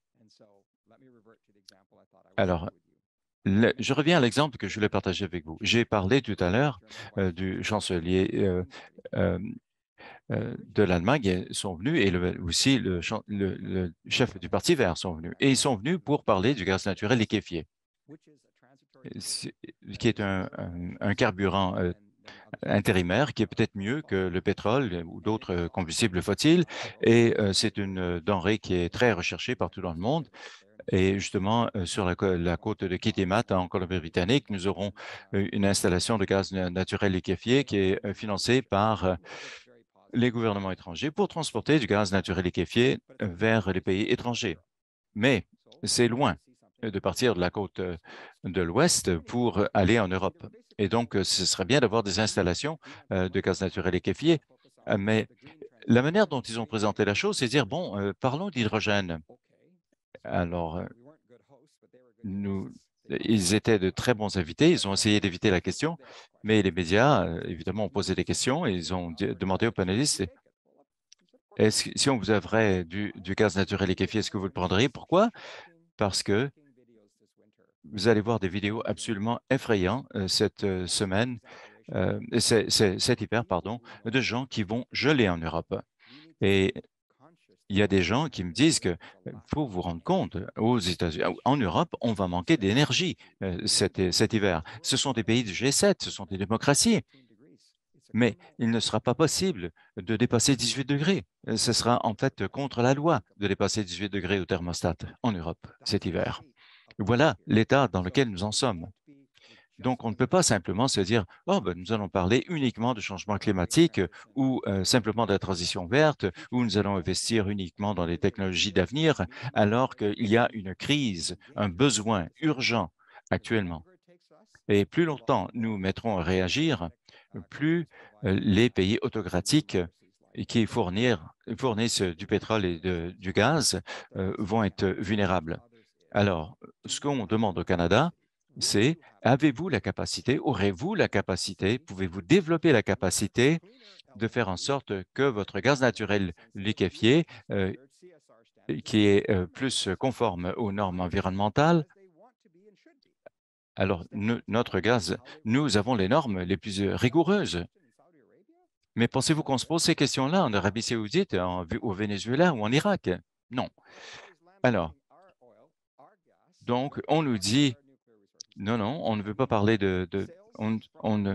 D: Alors, le, je reviens à l'exemple que je voulais partager avec vous. J'ai parlé tout à l'heure euh, du chancelier euh, euh, euh, de l'Allemagne ils sont venus et le, aussi le, le, le chef du Parti vert sont venus. Et ils sont venus pour parler du gaz naturel liquéfié, qui est un, un, un carburant euh, intérimaire qui est peut-être mieux que le pétrole ou d'autres combustibles fossiles. Et euh, c'est une denrée qui est très recherchée partout dans le monde. Et justement, euh, sur la, la côte de Kitimat, en Colombie-Britannique, nous aurons euh, une installation de gaz naturel liquéfié qui est euh, financée par euh, les gouvernements étrangers pour transporter du gaz naturel liquéfié vers les pays étrangers. Mais c'est loin de partir de la côte de l'Ouest pour aller en Europe. Et donc, ce serait bien d'avoir des installations de gaz naturel liquéfié. Mais la manière dont ils ont présenté la chose, c'est dire, bon, parlons d'hydrogène. Alors, nous, ils étaient de très bons invités, ils ont essayé d'éviter la question, mais les médias, évidemment, ont posé des questions et ils ont demandé aux panélistes, est-ce que, si on vous offrait du, du gaz naturel liquéfié, est-ce que vous le prendriez? Pourquoi? Parce que vous allez voir des vidéos absolument effrayantes euh, cette euh, semaine, euh, cet hiver, pardon, de gens qui vont geler en Europe. Et il y a des gens qui me disent qu'il faut vous rendre compte, aux États-Unis, en Europe, on va manquer d'énergie euh, cet, cet hiver. Ce sont des pays du G sept, ce sont des démocraties. Mais il ne sera pas possible de dépasser dix-huit degrés. Ce sera en fait contre la loi de dépasser dix-huit degrés au thermostat en Europe cet hiver. Voilà l'état dans lequel nous en sommes. Donc, on ne peut pas simplement se dire, oh, ben, nous allons parler uniquement de changement climatique ou euh, simplement de la transition verte, ou nous allons investir uniquement dans les technologies d'avenir, alors qu'il y a une crise, un besoin urgent actuellement. Et plus longtemps nous mettrons à réagir, plus euh, les pays autocratiques qui fournir, fournissent du pétrole et de, du gaz euh, vont être vulnérables. Alors, ce qu'on demande au Canada, c'est avez-vous la capacité, aurez-vous la capacité, pouvez-vous développer la capacité de faire en sorte que votre gaz naturel liquéfié, euh, qui est euh, plus conforme aux normes environnementales, alors nous- notre gaz, nous avons les normes les plus euh, rigoureuses. Mais pensez-vous qu'on se pose ces questions-là en Arabie Saoudite, en- au Venezuela ou en Irak? Non. Alors, donc, on nous dit, non, non, on ne veut pas parler de, de on, on ne-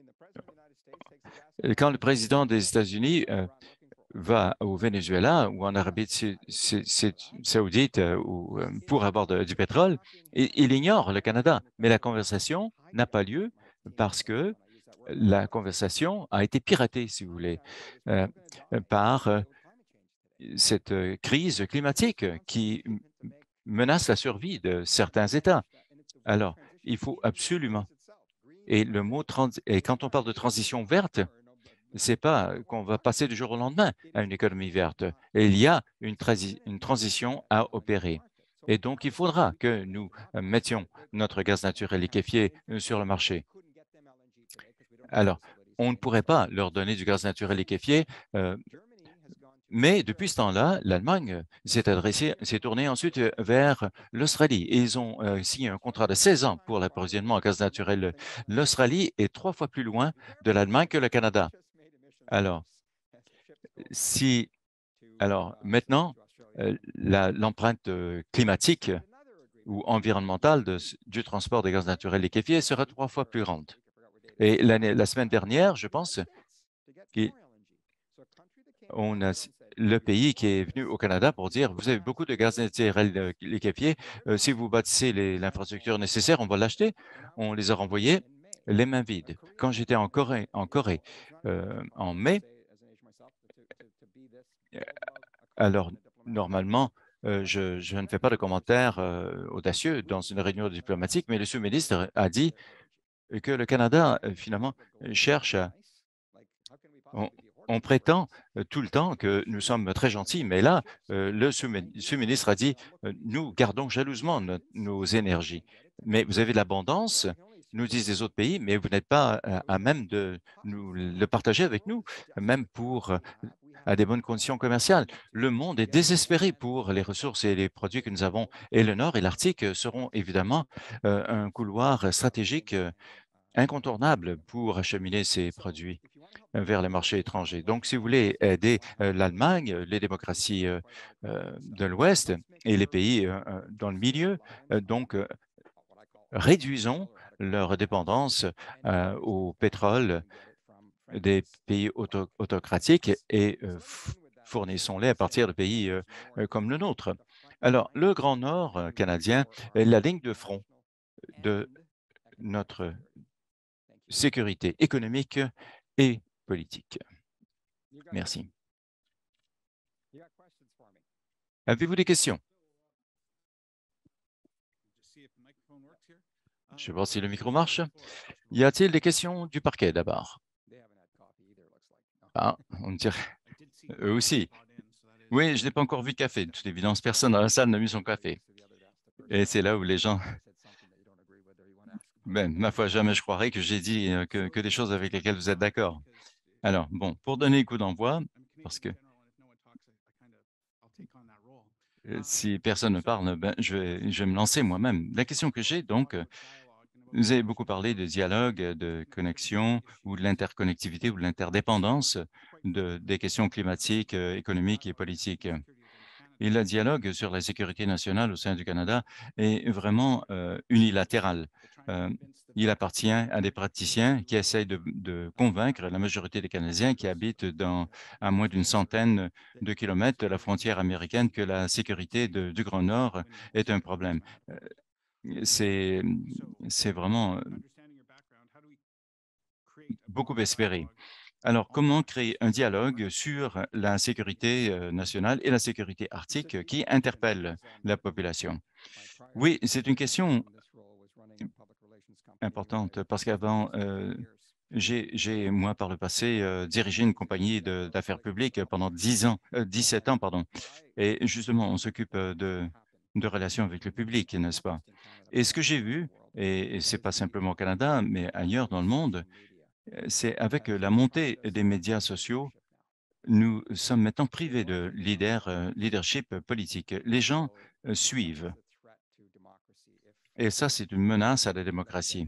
D: quand le président des États-Unis euh, va au Venezuela ou en Arabie Sa- Sa- Sa- Saoudite euh, ou, euh, pour avoir de- du pétrole, il, il ignore le Canada. Mais la conversation n'a pas lieu parce que la conversation a été piratée, si vous voulez, euh, par euh, cette euh, crise climatique qui m- menace la survie de certains États. Alors, il faut absolument, et le mot trans, et quand on parle de transition verte, c'est pas qu'on va passer du jour au lendemain à une économie verte. Et il y a une, transi- une transition à opérer. Et donc, il faudra que nous euh, mettions notre gaz naturel liquéfié euh, sur le marché. Alors, on ne pourrait pas leur donner du gaz naturel liquéfié, euh, mais depuis ce temps-là, l'Allemagne s'est adressée, s'est tournée ensuite euh, vers l'Australie et ils ont euh, signé un contrat de seize ans pour l'approvisionnement en gaz naturel. L'Australie est trois fois plus loin de l'Allemagne que le Canada. Alors, si, alors maintenant, euh, la- l'empreinte euh, climatique ou environnementale de- du transport des gaz naturels liquéfiés sera trois fois plus grande. Et l'année, la semaine dernière, je pense, on a le pays qui est venu au Canada pour dire, vous avez beaucoup de gaz naturel euh, liquéfié, euh, si vous bâtissez les- l'infrastructure nécessaire, on va l'acheter. On les a renvoyés les mains vides. Quand j'étais en Corée, en Corée, euh, en mai, euh, alors normalement, euh, je, je ne fais pas de commentaires euh, audacieux dans une réunion diplomatique, mais le sous-ministre a dit que le Canada, euh, finalement, cherche à On, on prétend euh, tout le temps que nous sommes très gentils, mais là, euh, le sous-mi- sous-ministre a dit, euh, nous gardons jalousement no- nos énergies. Mais vous avez de l'abondance, nous disent les autres pays, mais vous n'êtes pas à, à même de nous le partager avec nous, même pour euh, à des bonnes conditions commerciales. Le monde est désespéré pour les ressources et les produits que nous avons. Et le Nord et l'Arctique seront évidemment euh, un couloir stratégique euh, incontournable pour acheminer ces produits euh, vers les marchés étrangers. Donc, si vous voulez aider euh, l'Allemagne, euh, les démocraties euh, euh, de l'Ouest et les pays euh, euh, dans le milieu, euh, donc euh, réduisons leur dépendance euh, au pétrole des pays auto- autocratiques et euh, f- fournissons-les à partir de pays euh, euh, comme le nôtre. Alors, le Grand Nord euh, canadien est la ligne de front de notre sécurité économique et politique. Merci. Avez-vous des questions? Je vais voir si le micro marche. Y a-t-il des questions du parquet d'abord? Ah, on dirait eux aussi. Oui, je n'ai pas encore vu de café. De toute évidence, personne dans la salle n'a mis son café. Et c'est là où les gens, ben, ma foi, jamais je croirais que j'ai dit euh, que, que des choses avec lesquelles vous êtes d'accord. Alors, bon, pour donner le coup d'envoi, parce que euh, si personne ne parle, ben, je vais, je vais me lancer moi-même. La question que j'ai, donc, euh, vous avez beaucoup parlé de dialogue, de connexion ou de l'interconnectivité ou de l'interdépendance de, des questions climatiques, euh, économiques et politiques. Et le dialogue sur la sécurité nationale au sein du Canada est vraiment euh, unilatéral. Euh, il appartient à des praticiens qui essayent de, de convaincre la majorité des Canadiens qui habitent dans, à moins d'une centaine de kilomètres de la frontière américaine que la sécurité de- du Grand Nord est un problème. Euh, C'est, c'est vraiment euh, beaucoup espéré. Alors, comment créer un dialogue sur la sécurité euh, nationale et la sécurité arctique qui interpelle la population? Oui, c'est une question importante parce qu'avant, euh, j'ai, j'ai, moi, par le passé, euh, dirigé une compagnie de- d'affaires publiques pendant dix ans, euh, dix-sept ans, pardon. Et justement, on s'occupe euh, de, de relations avec le public, n'est-ce pas? Et ce que j'ai vu, et, et ce n'est pas simplement au Canada, mais ailleurs dans le monde, euh, c'est avec la montée des médias sociaux, nous sommes maintenant privés de leader, euh, leadership politique. Les gens euh, suivent. Et ça, c'est une menace à la démocratie.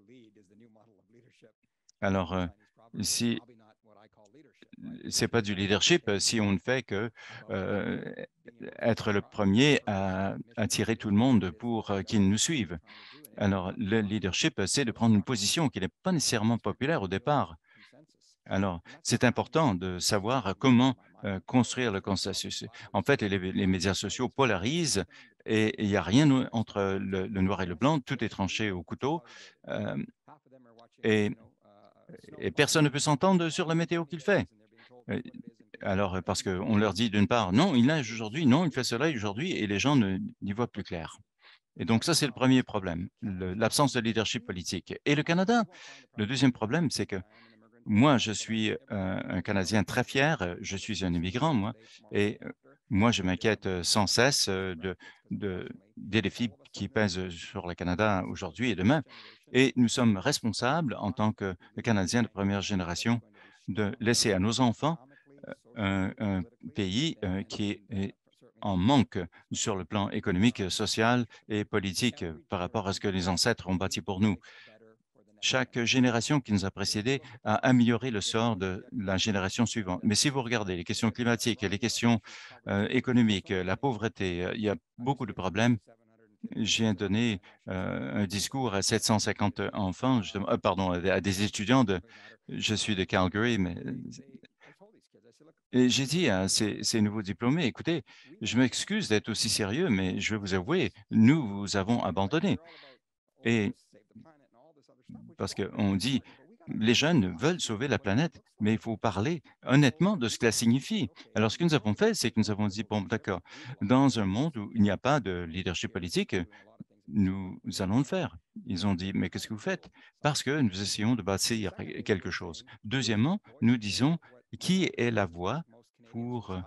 D: Alors, euh, si c'est pas du leadership, euh, si on ne fait que euh, être le premier à attirer tout le monde pour euh, qu'ils nous suivent. Alors, le leadership, c'est de prendre une position qui n'est pas nécessairement populaire au départ. Alors, c'est important de savoir comment euh, construire le consensus. En fait, les, les médias sociaux polarisent et il n'y a rien entre le, le noir et le blanc, tout est tranché au couteau euh, et, et personne ne peut s'entendre sur la météo qu'il fait. Euh, Alors, parce qu'on leur dit d'une part, non, il neige aujourd'hui, non, il fait soleil aujourd'hui, et les gens n'y voient plus clair. Et donc, ça, c'est le premier problème, l'absence de leadership politique. Et le Canada, le deuxième problème, c'est que moi, je suis euh, un Canadien très fier, je suis un immigrant, moi, et euh, moi, je m'inquiète sans cesse euh, de, de, des défis qui pèsent sur le Canada aujourd'hui et demain. Et nous sommes responsables, en tant que Canadiens de première génération, de laisser à nos enfants un, un pays euh, qui est en manque sur le plan économique, social et politique par rapport à ce que les ancêtres ont bâti pour nous. Chaque génération qui nous a précédés a amélioré le sort de la génération suivante. Mais si vous regardez les questions climatiques, les questions euh, économiques, la pauvreté, euh, il y a beaucoup de problèmes. J'ai donné euh, un discours à sept cent cinquante enfants, justement, euh, pardon, à des étudiants de, je suis de Calgary, mais et j'ai dit à ces, ces nouveaux diplômés, écoutez, je m'excuse d'être aussi sérieux, mais je vais vous avouer, nous vous avons abandonné. Et parce qu'on dit, les jeunes veulent sauver la planète, mais il faut parler honnêtement de ce que ça signifie. Alors, ce que nous avons fait, c'est que nous avons dit, bon, d'accord, dans un monde où il n'y a pas de leadership politique, nous allons le faire. Ils ont dit, mais qu'est-ce que vous faites? Parce que nous essayons de bâtir quelque chose. Deuxièmement, nous disons, qui est la voie pour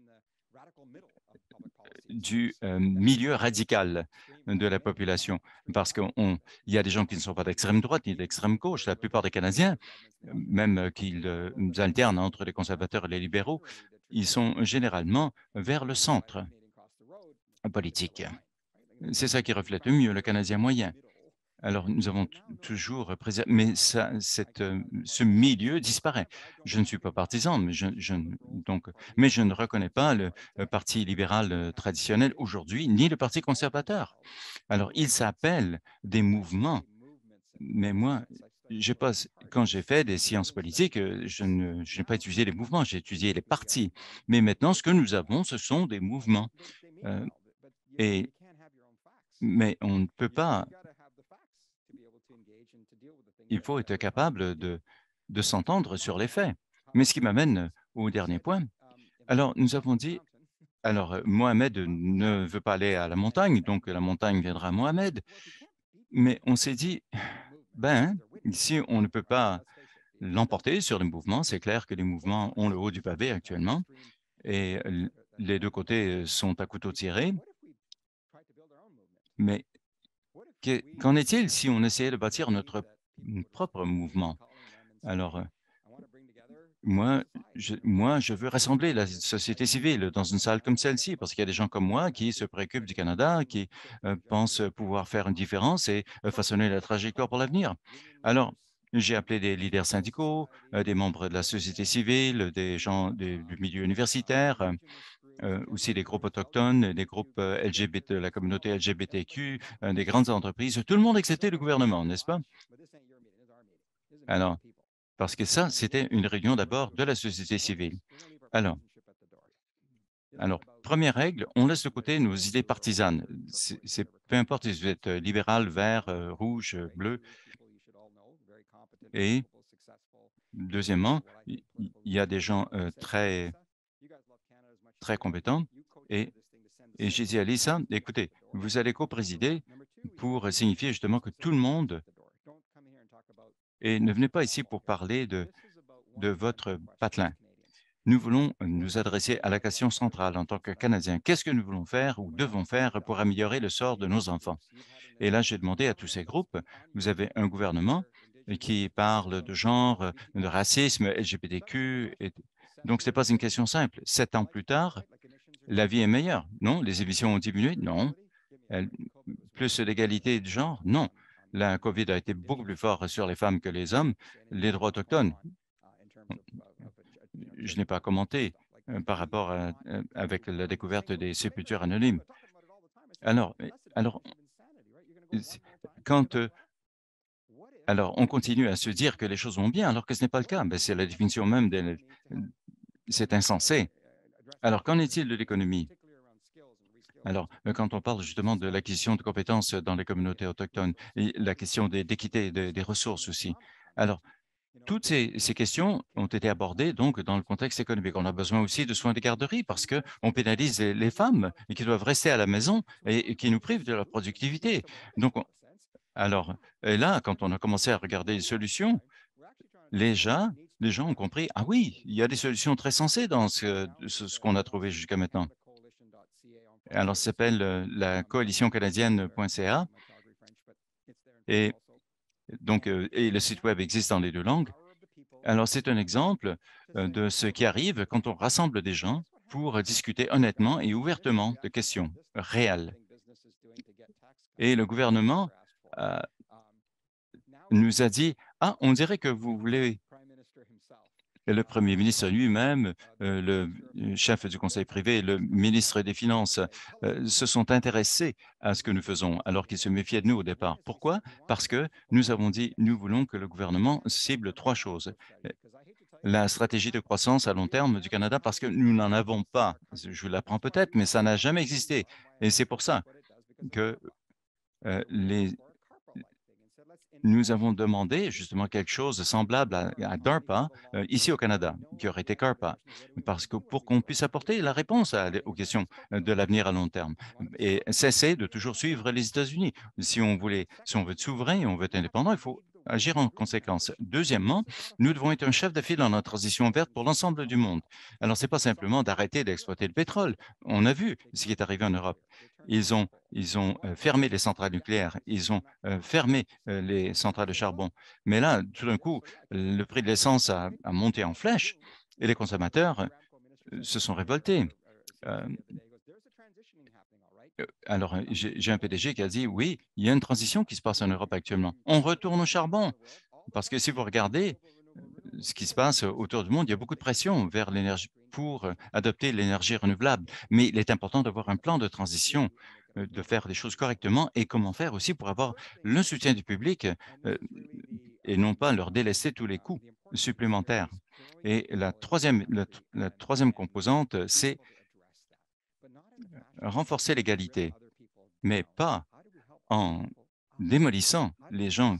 D: du euh, milieu radical de la population, parce qu'il y a des gens qui ne sont pas d'extrême droite ni d'extrême gauche. La plupart des Canadiens, même qu'ils euh, alternent entre les conservateurs et les libéraux, ils sont généralement vers le centre politique. C'est ça qui reflète mieux le Canadien moyen. Alors, nous avons toujours préservé, mais ça, cette, euh, ce milieu disparaît. Je ne suis pas partisan, mais je, je, donc, mais je ne reconnais pas le, le Parti libéral euh, traditionnel aujourd'hui, ni le Parti conservateur. Alors, ils s'appellent des mouvements, mais moi, je passe, quand j'ai fait des sciences politiques, euh, je ne- je n'ai pas étudié les mouvements, j'ai étudié les partis. Mais maintenant, ce que nous avons, ce sont des mouvements. Euh, et, mais on ne peut pas. Il faut être capable de, de s'entendre sur les faits. Mais ce qui m'amène au dernier point. Alors, nous avons dit, alors, Mohamed ne veut pas aller à la montagne, donc la montagne viendra à Mohamed. Mais on s'est dit, ben, si on ne peut pas l'emporter sur les mouvements, c'est clair que les mouvements ont le haut du pavé actuellement et les deux côtés sont à couteau tiré. Mais qu'en est-il si on essayait de bâtir notre propre mouvement? Alors, moi je, moi, je veux rassembler la société civile dans une salle comme celle-ci, parce qu'il y a des gens comme moi qui se préoccupent du Canada, qui euh, pensent pouvoir faire une différence et euh, façonner la trajectoire pour l'avenir. Alors, j'ai appelé des leaders syndicaux, euh, des membres de la société civile, des gens des- du milieu universitaire, euh, euh, aussi des groupes autochtones, des groupes euh, L G B T, la communauté L G B T Q, euh, des grandes entreprises, tout le monde excepté le gouvernement, n'est-ce pas? Alors, parce que ça, c'était une réunion d'abord de la société civile. Alors, alors, première règle, on laisse de côté nos idées partisanes. C'est peu importe si vous êtes euh, libéral, vert, euh, rouge, euh, bleu. Et deuxièmement, il il y a des gens euh, très, très compétents. Et, et j'ai dit à Lisa, écoutez, vous allez co-présider pour signifier justement que tout le monde, et ne venez pas ici pour parler de, de votre patelin. Nous voulons nous adresser à la question centrale en tant que Canadiens. Qu'est-ce que nous voulons faire ou devons faire pour améliorer le sort de nos enfants? Et là, j'ai demandé à tous ces groupes, vous avez un gouvernement qui parle de genre, de racisme, L G B T Q. Et donc, ce n'est pas une question simple. Sept ans plus tard, la vie est meilleure. Non, les émissions ont diminué. Non. Elle- plus d'égalité de genre. Non. La COVID a été beaucoup plus fort sur les femmes que les hommes. Les droits autochtones, je n'ai pas commenté euh, par rapport à, euh, avec la découverte des sépultures anonymes. Alors, euh, alors c'est- quand euh, alors on continue à se dire que les choses vont bien alors que ce n'est pas le cas, ben, c'est la définition même de c'est insensé. Alors, qu'en est-il de l'économie? Alors, euh, quand on parle justement de l'acquisition de compétences dans les communautés autochtones et la question des- d'équité de- des ressources aussi. Alors, toutes ces, ces questions ont été abordées donc dans le contexte économique. On a besoin aussi de soins de garderie parce qu'on pénalise les, les femmes et qui doivent rester à la maison et, et qui nous privent de leur productivité. Donc, on- alors, et là, quand on a commencé à regarder les solutions, les gens, les gens ont compris, ah oui, il y a des solutions très sensées dans ce, ce- ce qu'on a trouvé jusqu'à maintenant. Alors, ça s'appelle euh, la coalition canadienne.ca et donc, euh, et le site web existe dans les deux langues. Alors, c'est un exemple euh, de ce qui arrive quand on rassemble des gens pour discuter honnêtement et ouvertement de questions réelles. Et le gouvernement euh, nous a dit, ah, on dirait que vous voulez. Et le Premier ministre lui-même, euh, le euh, chef du conseil privé et le ministre des Finances euh, se sont intéressés à ce que nous faisons, alors qu'ils se méfiaient de nous au départ. Pourquoi? Parce que nous avons dit, nous voulons que le gouvernement cible trois choses. Euh, La stratégie de croissance à long terme du Canada, parce que nous n'en avons pas. Je vous l'apprends peut-être, mais ça n'a jamais existé. Et c'est pour ça que euh, les nous avons demandé justement quelque chose de semblable à, à DARPA euh, ici au Canada, qui aurait été CARPA, parce que pour qu'on puisse apporter la réponse à- aux questions euh, de l'avenir à long terme et cesser de toujours suivre les États-Unis. Si on voulait, si on veut être souverain et on veut être indépendant, il faut agir en conséquence. Deuxièmement, nous devons être un chef de file dans la transition verte pour l'ensemble du monde. Alors, ce n'est pas simplement d'arrêter d'exploiter le pétrole. On a vu ce qui est arrivé en Europe. Ils ont, ils ont euh, fermé les centrales nucléaires, ils ont euh, fermé euh, les centrales de charbon. Mais là, tout d'un coup, le prix de l'essence a, a monté en flèche et les consommateurs euh, se sont révoltés. Euh, euh, alors, euh, j'ai j'ai un P D G qui a dit, oui, il y a une transition qui se passe en Europe actuellement. On retourne au charbon. Parce que si vous regardez euh, ce qui se passe autour du monde, il y a beaucoup de pression vers l'énergie pour euh, adopter l'énergie renouvelable. Mais il est important d'avoir un plan de transition, euh, de faire les choses correctement et comment faire aussi pour avoir le soutien du public euh, et non pas leur délester tous les coûts supplémentaires. Et la troisième, la, la troisième composante, c'est renforcer l'égalité, mais pas en démolissant les gens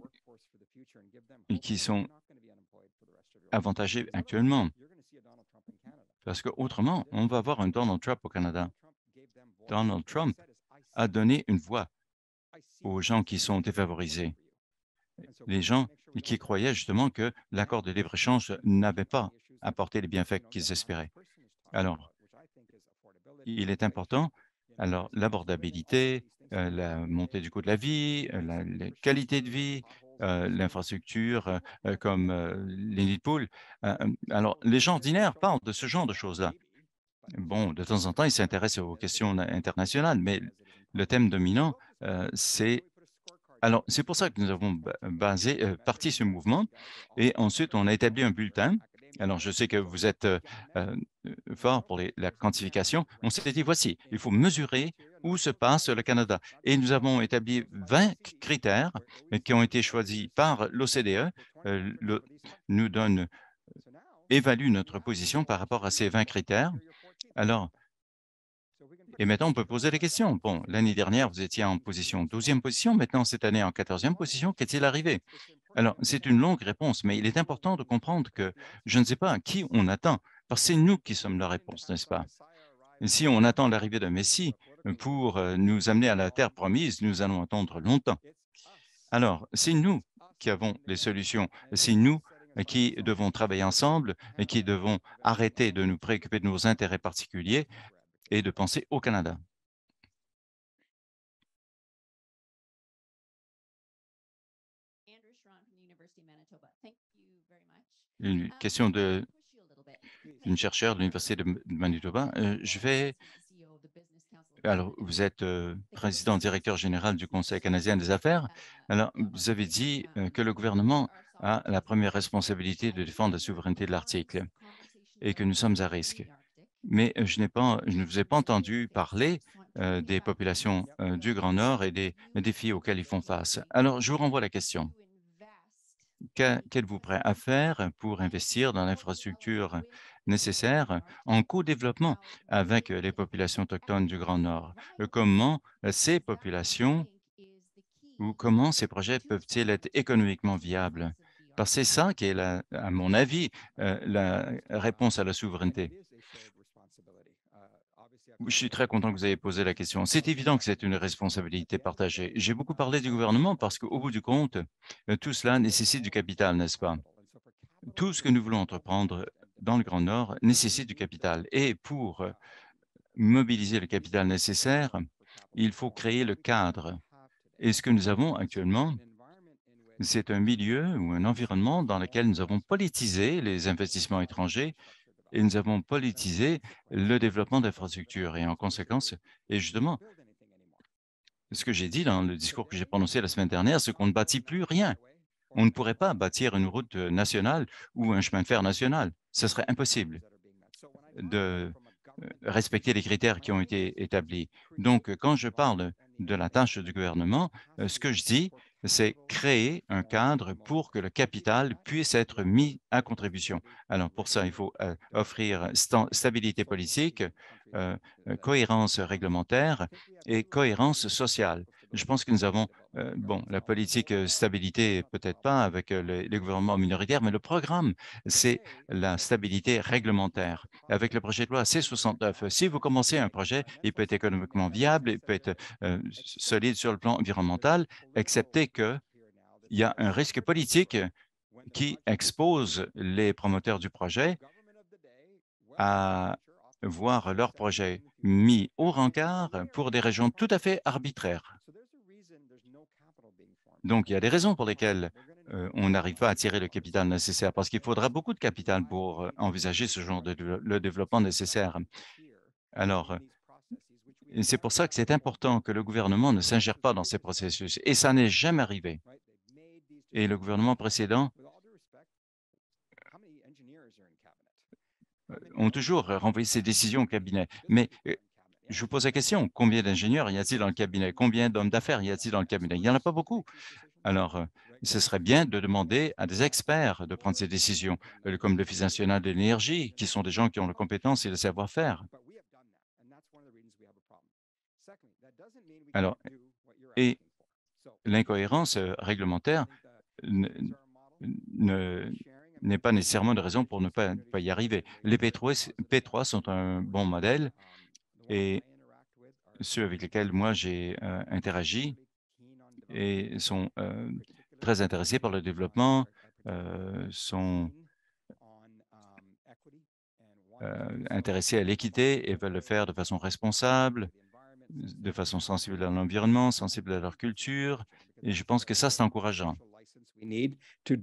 D: qui sont avantagés actuellement. Parce qu'autrement, on va avoir un Donald Trump au Canada. Donald Trump a donné une voix aux gens qui sont défavorisés, les gens qui croyaient justement que l'accord de libre-échange n'avait pas apporté les bienfaits qu'ils espéraient. Alors, il est important, alors l'abordabilité, euh, la montée du coût de la vie, euh, la, la qualité de vie, euh, l'infrastructure euh, euh, comme euh, les nids de poules. Euh, euh, alors, les gens ordinaires parlent de ce genre de choses-là. Bon, de temps en temps, ils s'intéressent aux questions na- internationales, mais le thème dominant, euh, c'est... Alors, c'est pour ça que nous avons ba- basé, euh, parti ce mouvement et ensuite, on a établi un bulletin. Alors, je sais que vous êtes euh, euh, fort pour les- la quantification. On s'est dit, voici, il faut mesurer où se passe le Canada. Et nous avons établi vingt critères euh, qui ont été choisis par l'O C D E, euh, le- nous donne, évalue notre position par rapport à ces vingt critères. Alors, et maintenant, on peut poser la question. Bon, l'année dernière, vous étiez en position douzième position, maintenant, cette année, en quatorzième position, qu'est-il arrivé? Alors, c'est une longue réponse, mais il est important de comprendre que je ne sais pas à qui on attend, parce que c'est nous qui sommes la réponse, n'est-ce pas? Et si on attend l'arrivée d'un Messie euh, pour euh, nous amener à la terre promise, nous allons attendre longtemps. Alors, c'est nous qui avons les solutions. C'est nous euh, qui devons travailler ensemble et qui devons arrêter de nous préoccuper de nos intérêts particuliers et de penser au Canada. Une question de d'une chercheure de l'Université de Manitoba. Euh, je vais Alors, vous êtes euh, président directeur général du Conseil canadien des affaires. Alors, vous avez dit euh, que le gouvernement a la première responsabilité de défendre la souveraineté de l'Arctique et que nous sommes à risque. Mais euh, je n'ai pas, je ne vous ai pas entendu parler euh, des populations euh, du Grand Nord et des défis auxquels ils font face. Alors, je vous renvoie la question. Qu'êtes-vous prêt à faire pour investir dans l'infrastructure nécessaire en co-développement avec les populations autochtones du Grand Nord? Comment ces populations ou comment ces projets peuvent-ils être économiquement viables? Parce que c'est ça qui est, la, à mon avis, euh, la réponse à la souveraineté. Je suis très content que vous ayez posé la question. C'est évident que c'est une responsabilité partagée. J'ai beaucoup parlé du gouvernement parce qu'au bout du compte, euh, tout cela nécessite du capital, n'est-ce pas? Tout ce que nous voulons entreprendre dans le Grand Nord nécessite du capital. Et pour euh, mobiliser le capital nécessaire, il faut créer le cadre. Et ce que nous avons actuellement, c'est un milieu ou un environnement dans lequel nous avons politisé les investissements étrangers et nous avons politisé le développement d'infrastructures. Et en conséquence, et justement, ce que j'ai dit dans le discours que j'ai prononcé la semaine dernière, c'est qu'on ne bâtit plus rien. On ne pourrait pas bâtir une route nationale ou un chemin de fer national. Ce serait impossible de respecter les critères qui ont été établis. Donc, quand je parle de la tâche du gouvernement, ce que je dis, c'est créer un cadre pour que le capital puisse être mis à contribution. Alors, pour ça, il faut euh, offrir sta stabilité politique, euh, cohérence réglementaire et cohérence sociale. Je pense que nous avons, euh, bon, la politique stabilité, peut-être pas avec les, les gouvernements minoritaires, mais le programme, c'est la stabilité réglementaire. Avec le projet de loi C soixante-neuf, si vous commencez un projet, il peut être économiquement viable, il peut être euh, solide sur le plan environnemental, excepté qu'il y a un risque politique qui expose les promoteurs du projet à voir leur projet mis au rencard pour des raisons tout à fait arbitraires. Donc, il y a des raisons pour lesquelles euh, on n'arrive pas à attirer le capital nécessaire, parce qu'il faudra beaucoup de capital pour euh, envisager ce genre de le développement nécessaire. Alors, c'est pour ça que c'est important que le gouvernement ne s'ingère pas dans ces processus, et ça n'est jamais arrivé. Et le gouvernement précédent ont toujours renvoyé ces décisions au cabinet. Mais euh, je vous pose la question, combien d'ingénieurs y a-t-il dans le cabinet? Combien d'hommes d'affaires y a-t-il dans le cabinet? Il n'y en a pas beaucoup. Alors, euh, ce serait bien de demander à des experts de prendre ces décisions, euh, comme l'Office national de l'énergie, qui sont des gens qui ont les compétences et le savoir-faire. Alors, et l'incohérence euh, réglementaire n'est pas nécessairement une raison pour ne pas, pas y arriver. Les P trois, P trois sont un bon modèle et ceux avec lesquels moi j'ai euh, interagi et sont euh, très intéressés par le développement, euh, sont euh, intéressés à l'équité et veulent le faire de façon responsable, de façon sensible à l'environnement, sensible à leur culture. Et je pense que ça, c'est encourageant.
C: Il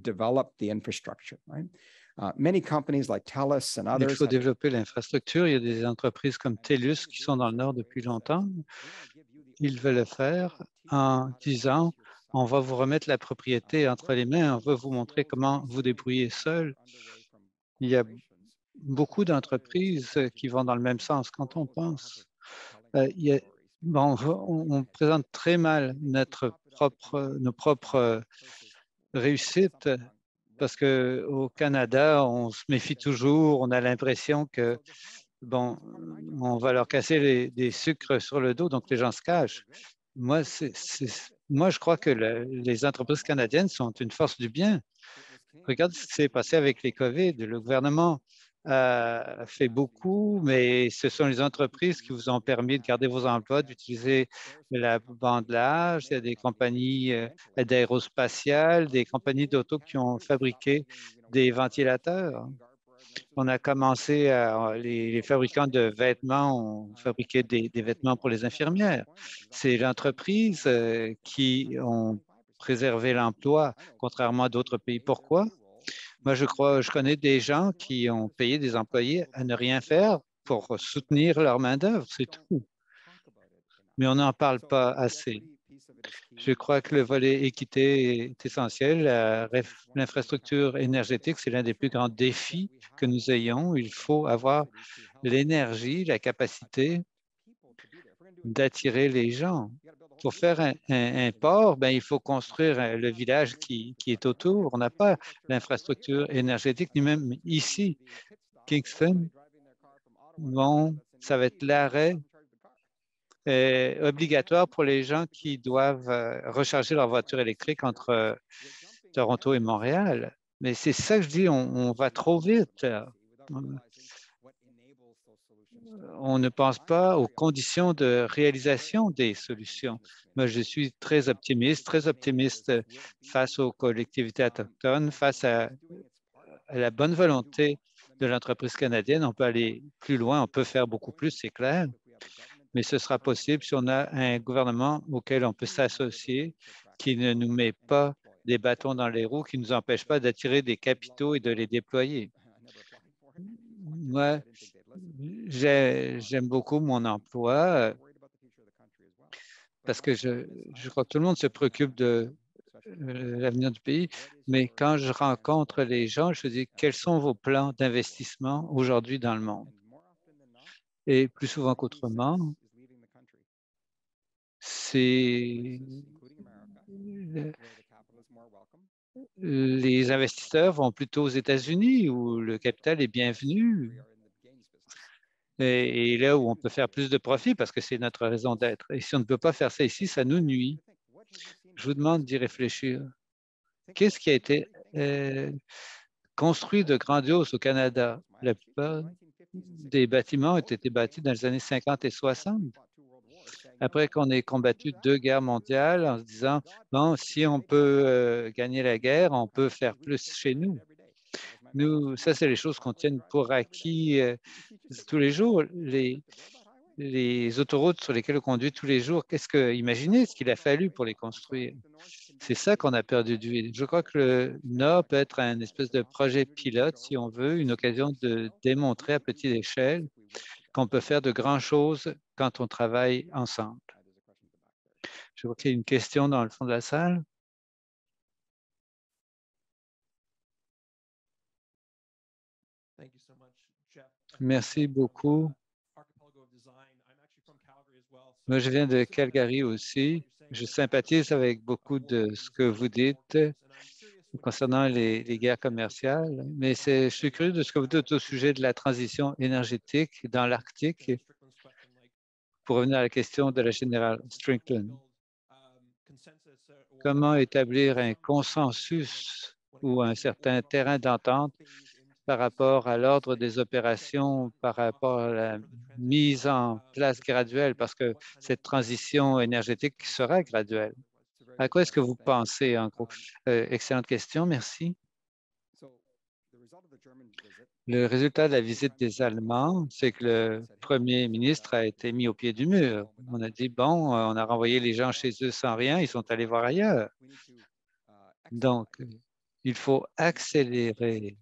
C: faut développer l'infrastructure. Il y a des entreprises comme TELUS qui sont dans le Nord depuis longtemps. Ils veulent le faire en disant, on va vous remettre la propriété entre les mains, on va vous montrer comment vous débrouiller seul. Il y a beaucoup d'entreprises qui vont dans le même sens. Quand on pense, euh, il y a, bon, on, on présente très mal notre propre, nos propres réussites parce qu'au Canada, on se méfie toujours, on a l'impression que, bon, on va leur casser les, des sucres sur le dos, donc les gens se cachent. Moi, c'est, moi je crois que le, les entreprises canadiennes sont une force du bien. Regarde ce qui s'est passé avec les COVID. Le gouvernement a fait beaucoup, mais ce sont les entreprises qui vous ont permis de garder vos emplois, d'utiliser la bande large. Il y a des compagnies d'aérospatiales, des compagnies d'auto qui ont fabriqué des ventilateurs. On a commencé, à, les, les fabricants de vêtements ont fabriqué des, des vêtements pour les infirmières. C'est l'entreprise euh, qui ont préserver l'emploi, contrairement à d'autres pays. Pourquoi? Moi, je crois, je connais des gens qui ont payé des employés à ne rien faire pour soutenir leur main-d'œuvre, c'est tout. Mais on n'en parle pas assez. Je crois que le volet équité est essentiel. L'infrastructure énergétique, c'est l'un des plus grands défis que nous ayons. Il faut avoir l'énergie, la capacité d'attirer les gens. Pour faire un, un, un port, ben, il faut construire le village qui, qui est autour. On n'a pas l'infrastructure énergétique, ni même ici, Kingston. Bon, ça va être l'arrêt euh, obligatoire pour les gens qui doivent euh, recharger leur voiture électrique entre euh, Toronto et Montréal. Mais c'est ça que je dis, on, on va trop vite. On ne pense pas aux conditions de réalisation des solutions. Moi, je suis très optimiste, très optimiste face aux collectivités autochtones, face à, à la bonne volonté de l'entreprise canadienne. On peut aller plus loin, on peut faire beaucoup plus, c'est clair, mais ce sera possible si on a un gouvernement auquel on peut s'associer, qui ne nous met pas des bâtons dans les roues, qui ne nous empêche pas d'attirer des capitaux et de les déployer. Moi, j'aime beaucoup mon emploi parce que je, je crois que tout le monde se préoccupe de euh, l'avenir du pays, mais quand je rencontre les gens, je dis quels sont vos plans d'investissement aujourd'hui dans le monde? Et plus souvent qu'autrement, c'est les investisseurs vont plutôt aux États-Unis où le capital est bienvenu et, et là où on peut faire plus de profit parce que c'est notre raison d'être. Et si on ne peut pas faire ça ici, ça nous nuit. Je vous demande d'y réfléchir. Qu'est-ce qui a été euh, construit de grandiose au Canada? La plupart des bâtiments ont été bâtis dans les années cinquante et soixante. Après qu'on ait combattu deux guerres mondiales en se disant, bon, si on peut euh, gagner la guerre, on peut faire plus chez nous. Nous, ça, c'est les choses qu'on tient pour acquis euh, tous les jours. Les, les autoroutes sur lesquelles on conduit tous les jours, qu'est-ce que, imaginez ce qu'il a fallu pour les construire. C'est ça qu'on a perdu de vue. Je crois que le Nord peut être un espèce de projet pilote, si on veut, une occasion de démontrer à petite échelle qu'on peut faire de grandes choses quand on travaille ensemble. Je vois qu'il y a une question dans le fond de la salle. Merci beaucoup. Moi, je viens de Calgary aussi. Je sympathise avec beaucoup de ce que vous dites concernant les, les guerres commerciales, mais je suis curieux de ce que vous dites au sujet de la transition énergétique dans l'Arctique. Pour revenir à la question de la générale Strickland, comment établir un consensus ou un certain terrain d'entente par rapport à l'ordre des opérations, par rapport à la mise en place graduelle, parce que cette transition énergétique sera graduelle. À quoi est-ce que vous pensez, en gros? Euh, excellente question, merci. Le résultat de la visite des Allemands, c'est que le premier ministre a été mis au pied du mur. On a dit, bon, on a renvoyé les gens chez eux sans rien, ils sont allés voir ailleurs. Donc, il faut accélérer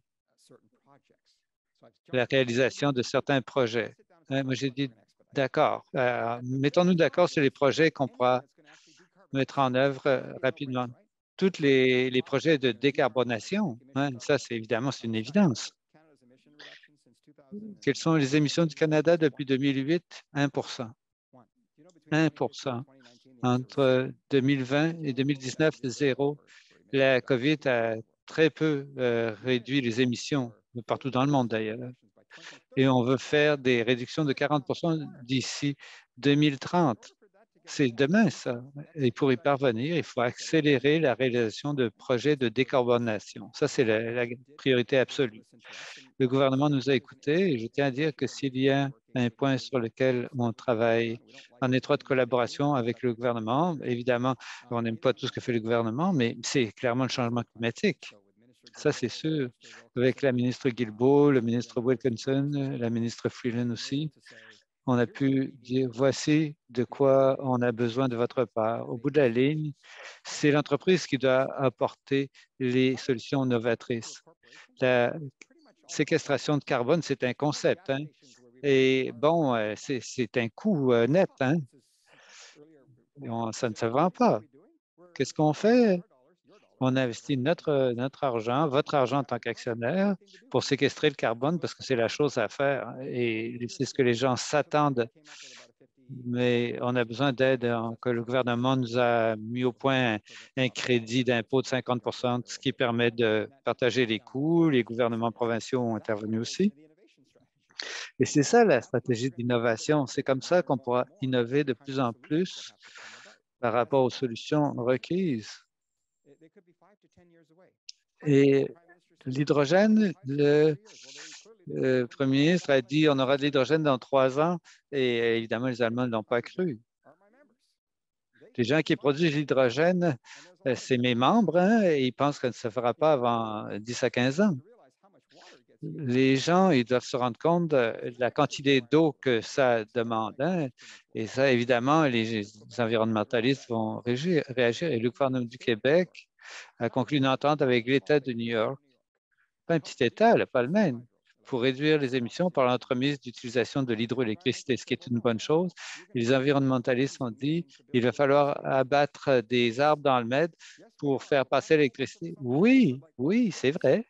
C: la réalisation de certains projets. Hein, moi, j'ai dit, d'accord, euh, mettons-nous d'accord sur les projets qu'on pourra mettre en œuvre euh, rapidement. Tous les, les projets de décarbonation, hein, ça, c'est évidemment, c'est une évidence. Quelles sont les émissions du Canada depuis deux mille huit? un pour cent. un pour cent. Entre deux mille vingt et deux mille dix-neuf, zéro. La COVID a très peu euh, réduit les émissions, partout dans le monde d'ailleurs. Et on veut faire des réductions de quarante pour cent d'ici deux mille trente. C'est demain, ça. Et pour y parvenir, il faut accélérer la réalisation de projets de décarbonation. Ça, c'est la, la priorité absolue. Le gouvernement nous a écoutés et je tiens à dire que s'il y a un point sur lequel on travaille en étroite collaboration avec le gouvernement, évidemment, on n'aime pas tout ce que fait le gouvernement, mais c'est clairement le changement climatique. Ça, c'est sûr. Avec la ministre Guilbeault, le ministre Wilkinson, la ministre Freeland aussi, on a pu dire, voici de quoi on a besoin de votre part. Au bout de la ligne, c'est l'entreprise qui doit apporter les solutions novatrices. La séquestration de carbone, c'est un concept, hein? Et bon, euh, c'est un coût euh, net, hein? On, ça ne se vend pas. Qu'est-ce qu'on fait? On investit notre, notre argent, votre argent en tant qu'actionnaire, pour séquestrer le carbone parce que c'est la chose à faire et c'est ce que les gens s'attendent. Mais on a besoin d'aide, hein, que le gouvernement nous a mis au point un, un crédit d'impôt de cinquante pour cent, ce qui permet de partager les coûts. Les gouvernements provinciaux ont intervenu aussi. Et c'est ça la stratégie d'innovation. C'est comme ça qu'on pourra innover de plus en plus par rapport aux solutions requises. Et l'hydrogène, le, le Premier ministre a dit on aura de l'hydrogène dans trois ans et évidemment, les Allemands ne l'ont pas cru. Les gens qui produisent l'hydrogène, c'est mes membres, hein, et ils pensent que ça ne se fera pas avant dix à quinze ans. Les gens, ils doivent se rendre compte de la quantité d'eau que ça demande. Hein, et ça, évidemment, les, les environnementalistes vont réagir, réagir. Et le gouvernement du Québec a conclu une entente avec l'État de New York, pas un petit État, là, pas le Maine, pour réduire les émissions par l'entremise d'utilisation de l'hydroélectricité, ce qui est une bonne chose. Et les environnementalistes ont dit qu'il va falloir abattre des arbres dans le Med pour faire passer l'électricité. Oui, oui, c'est vrai.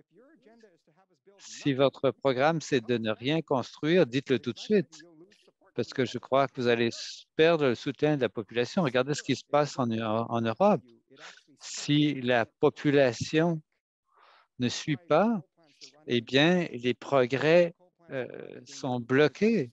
C: Si votre programme, c'est de ne rien construire, dites-le tout de suite, parce que je crois que vous allez perdre le soutien de la population. Regardez ce qui se passe en, en Europe. Si la population ne suit pas, eh bien, les progrès euh, sont bloqués.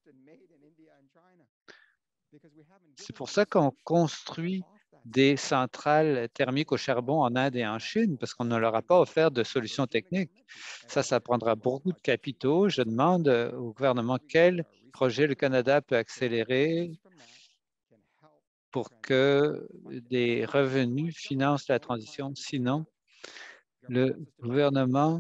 C: C'est pour ça qu'on construit des centrales thermiques au charbon en Inde et en Chine, parce qu'on ne leur a pas offert de solutions techniques. Ça, ça prendra beaucoup de capitaux. Je demande au gouvernement quel projet le Canada peut accélérer pour que des revenus financent la transition. Sinon, le gouvernement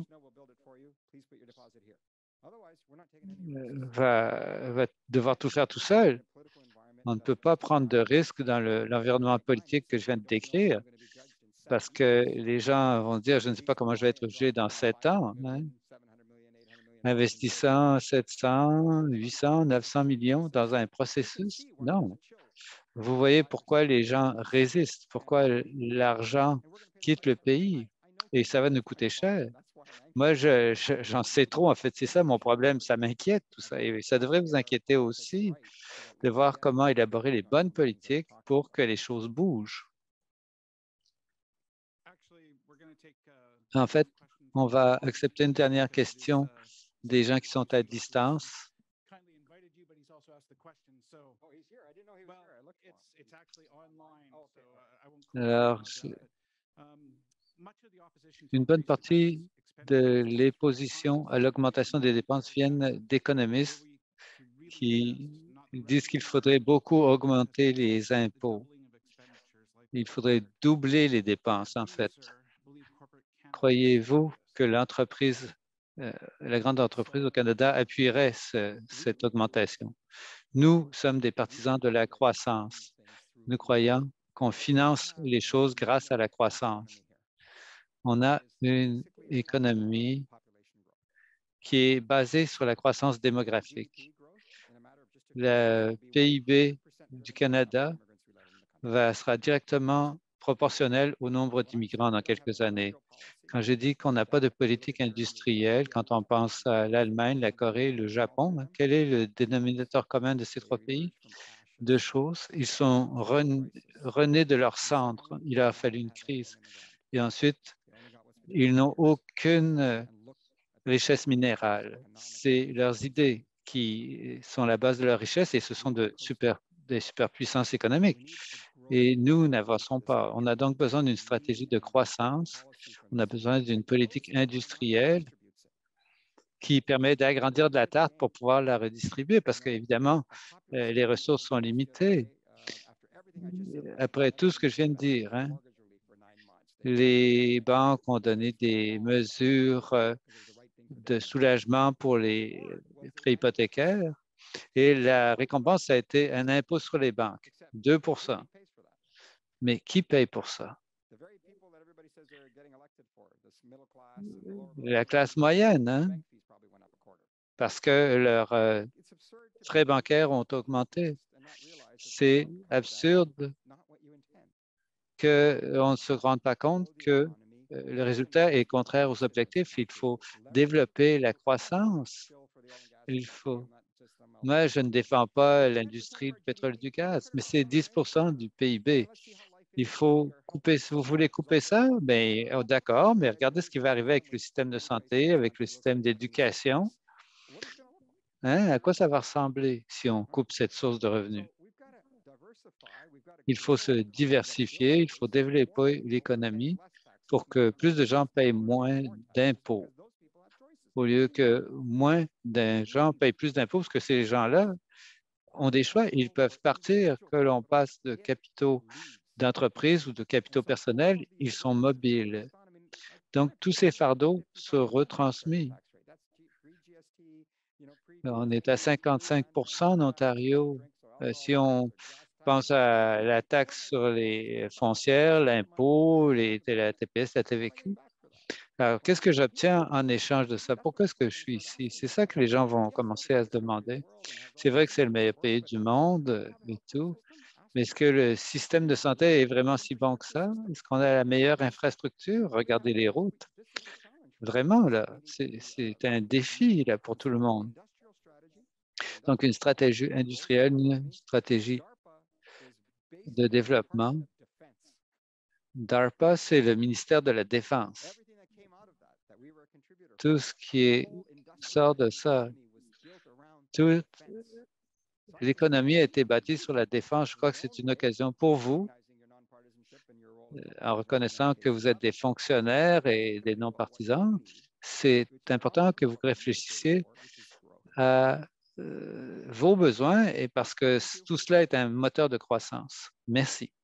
C: va, va devoir tout faire tout seul. On ne peut pas prendre de risques dans l'environnement politique que je viens de décrire parce que les gens vont dire, je ne sais pas comment je vais être jugé dans sept ans. Hein? Investissant sept cents, huit cents, neuf cents millions dans un processus? Non. Vous voyez pourquoi les gens résistent, pourquoi l'argent quitte le pays et ça va nous coûter cher. Moi, j'en je, je, sais trop, en fait, c'est ça mon problème, ça m'inquiète tout ça. Et ça devrait vous inquiéter aussi de voir comment élaborer les bonnes politiques pour que les choses bougent. En fait, on va accepter une dernière question des gens qui sont à distance. Alors, une bonne partie de l'opposition à l'augmentation des dépenses viennent d'économistes qui disent qu'il faudrait beaucoup augmenter les impôts. Il faudrait doubler les dépenses, en fait. Croyez-vous que l'entreprise, euh, la grande entreprise au Canada appuierait ce, cette augmentation? Nous sommes des partisans de la croissance. Nous croyons qu'on finance les choses grâce à la croissance. On a une économie qui est basée sur la croissance démographique. Le P I B du Canada va, sera directement proportionnel au nombre d'immigrants dans quelques années. Quand je dis qu'on n'a pas de politique industrielle, quand on pense à l'Allemagne, la Corée, le Japon, quel est le dénominateur commun de ces trois pays? Deux choses. Ils sont renés de leur centre. Il a fallu une crise. Et ensuite, ils n'ont aucune richesse minérale. C'est leurs idées qui sont la base de leur richesse et ce sont de super, des superpuissances économiques. Et nous n'avançons pas. On a donc besoin d'une stratégie de croissance. On a besoin d'une politique industrielle qui permet d'agrandir de la tarte pour pouvoir la redistribuer parce qu'évidemment, euh, les ressources sont limitées. Après tout ce que je viens de dire, hein, les banques ont donné des mesures de soulagement pour les prêts hypothécaires. Et la récompense a été un impôt sur les banques, deux pour cent. Mais qui paye pour ça? La classe moyenne, hein? Parce que leurs euh, frais bancaires ont augmenté. C'est absurde qu'on ne se rende pas compte que le résultat est contraire aux objectifs. Il faut développer la croissance. Il faut. Moi, je ne défends pas l'industrie du pétrole et du gaz, mais c'est dix pour cent du P I B. Il faut couper. Si vous voulez couper ça, bien, oh, d'accord, mais regardez ce qui va arriver avec le système de santé, avec le système d'éducation. Hein? À quoi ça va ressembler si on coupe cette source de revenus? Il faut se diversifier, il faut développer l'économie pour que plus de gens payent moins d'impôts, au lieu que moins de gens payent plus d'impôts, parce que ces gens-là ont des choix. Ils peuvent partir, que l'on passe de capitaux d'entreprise ou de capitaux personnels, ils sont mobiles. Donc, tous ces fardeaux se retransmis. On est à cinquante-cinq pour cent en Ontario. Euh, si on pense à la taxe sur les foncières, l'impôt, les, la T P S, la T V Q. Alors, qu'est-ce que j'obtiens en échange de ça? Pourquoi est-ce que je suis ici? C'est ça que les gens vont commencer à se demander. C'est vrai que c'est le meilleur pays du monde et tout, mais est-ce que le système de santé est vraiment si bon que ça? Est-ce qu'on a la meilleure infrastructure? Regardez les routes. Vraiment, là, c'est un défi là, pour tout le monde. Donc, une stratégie industrielle, une stratégie de développement. DARPA, c'est le ministère de la Défense. Tout ce qui est, sort de ça, toute l'économie a été bâtie sur la défense. Je crois que c'est une occasion pour vous, en reconnaissant que vous êtes des fonctionnaires et des non-partisans, c'est important que vous réfléchissiez à euh, vos besoins et parce que tout cela est un moteur de croissance. Merci.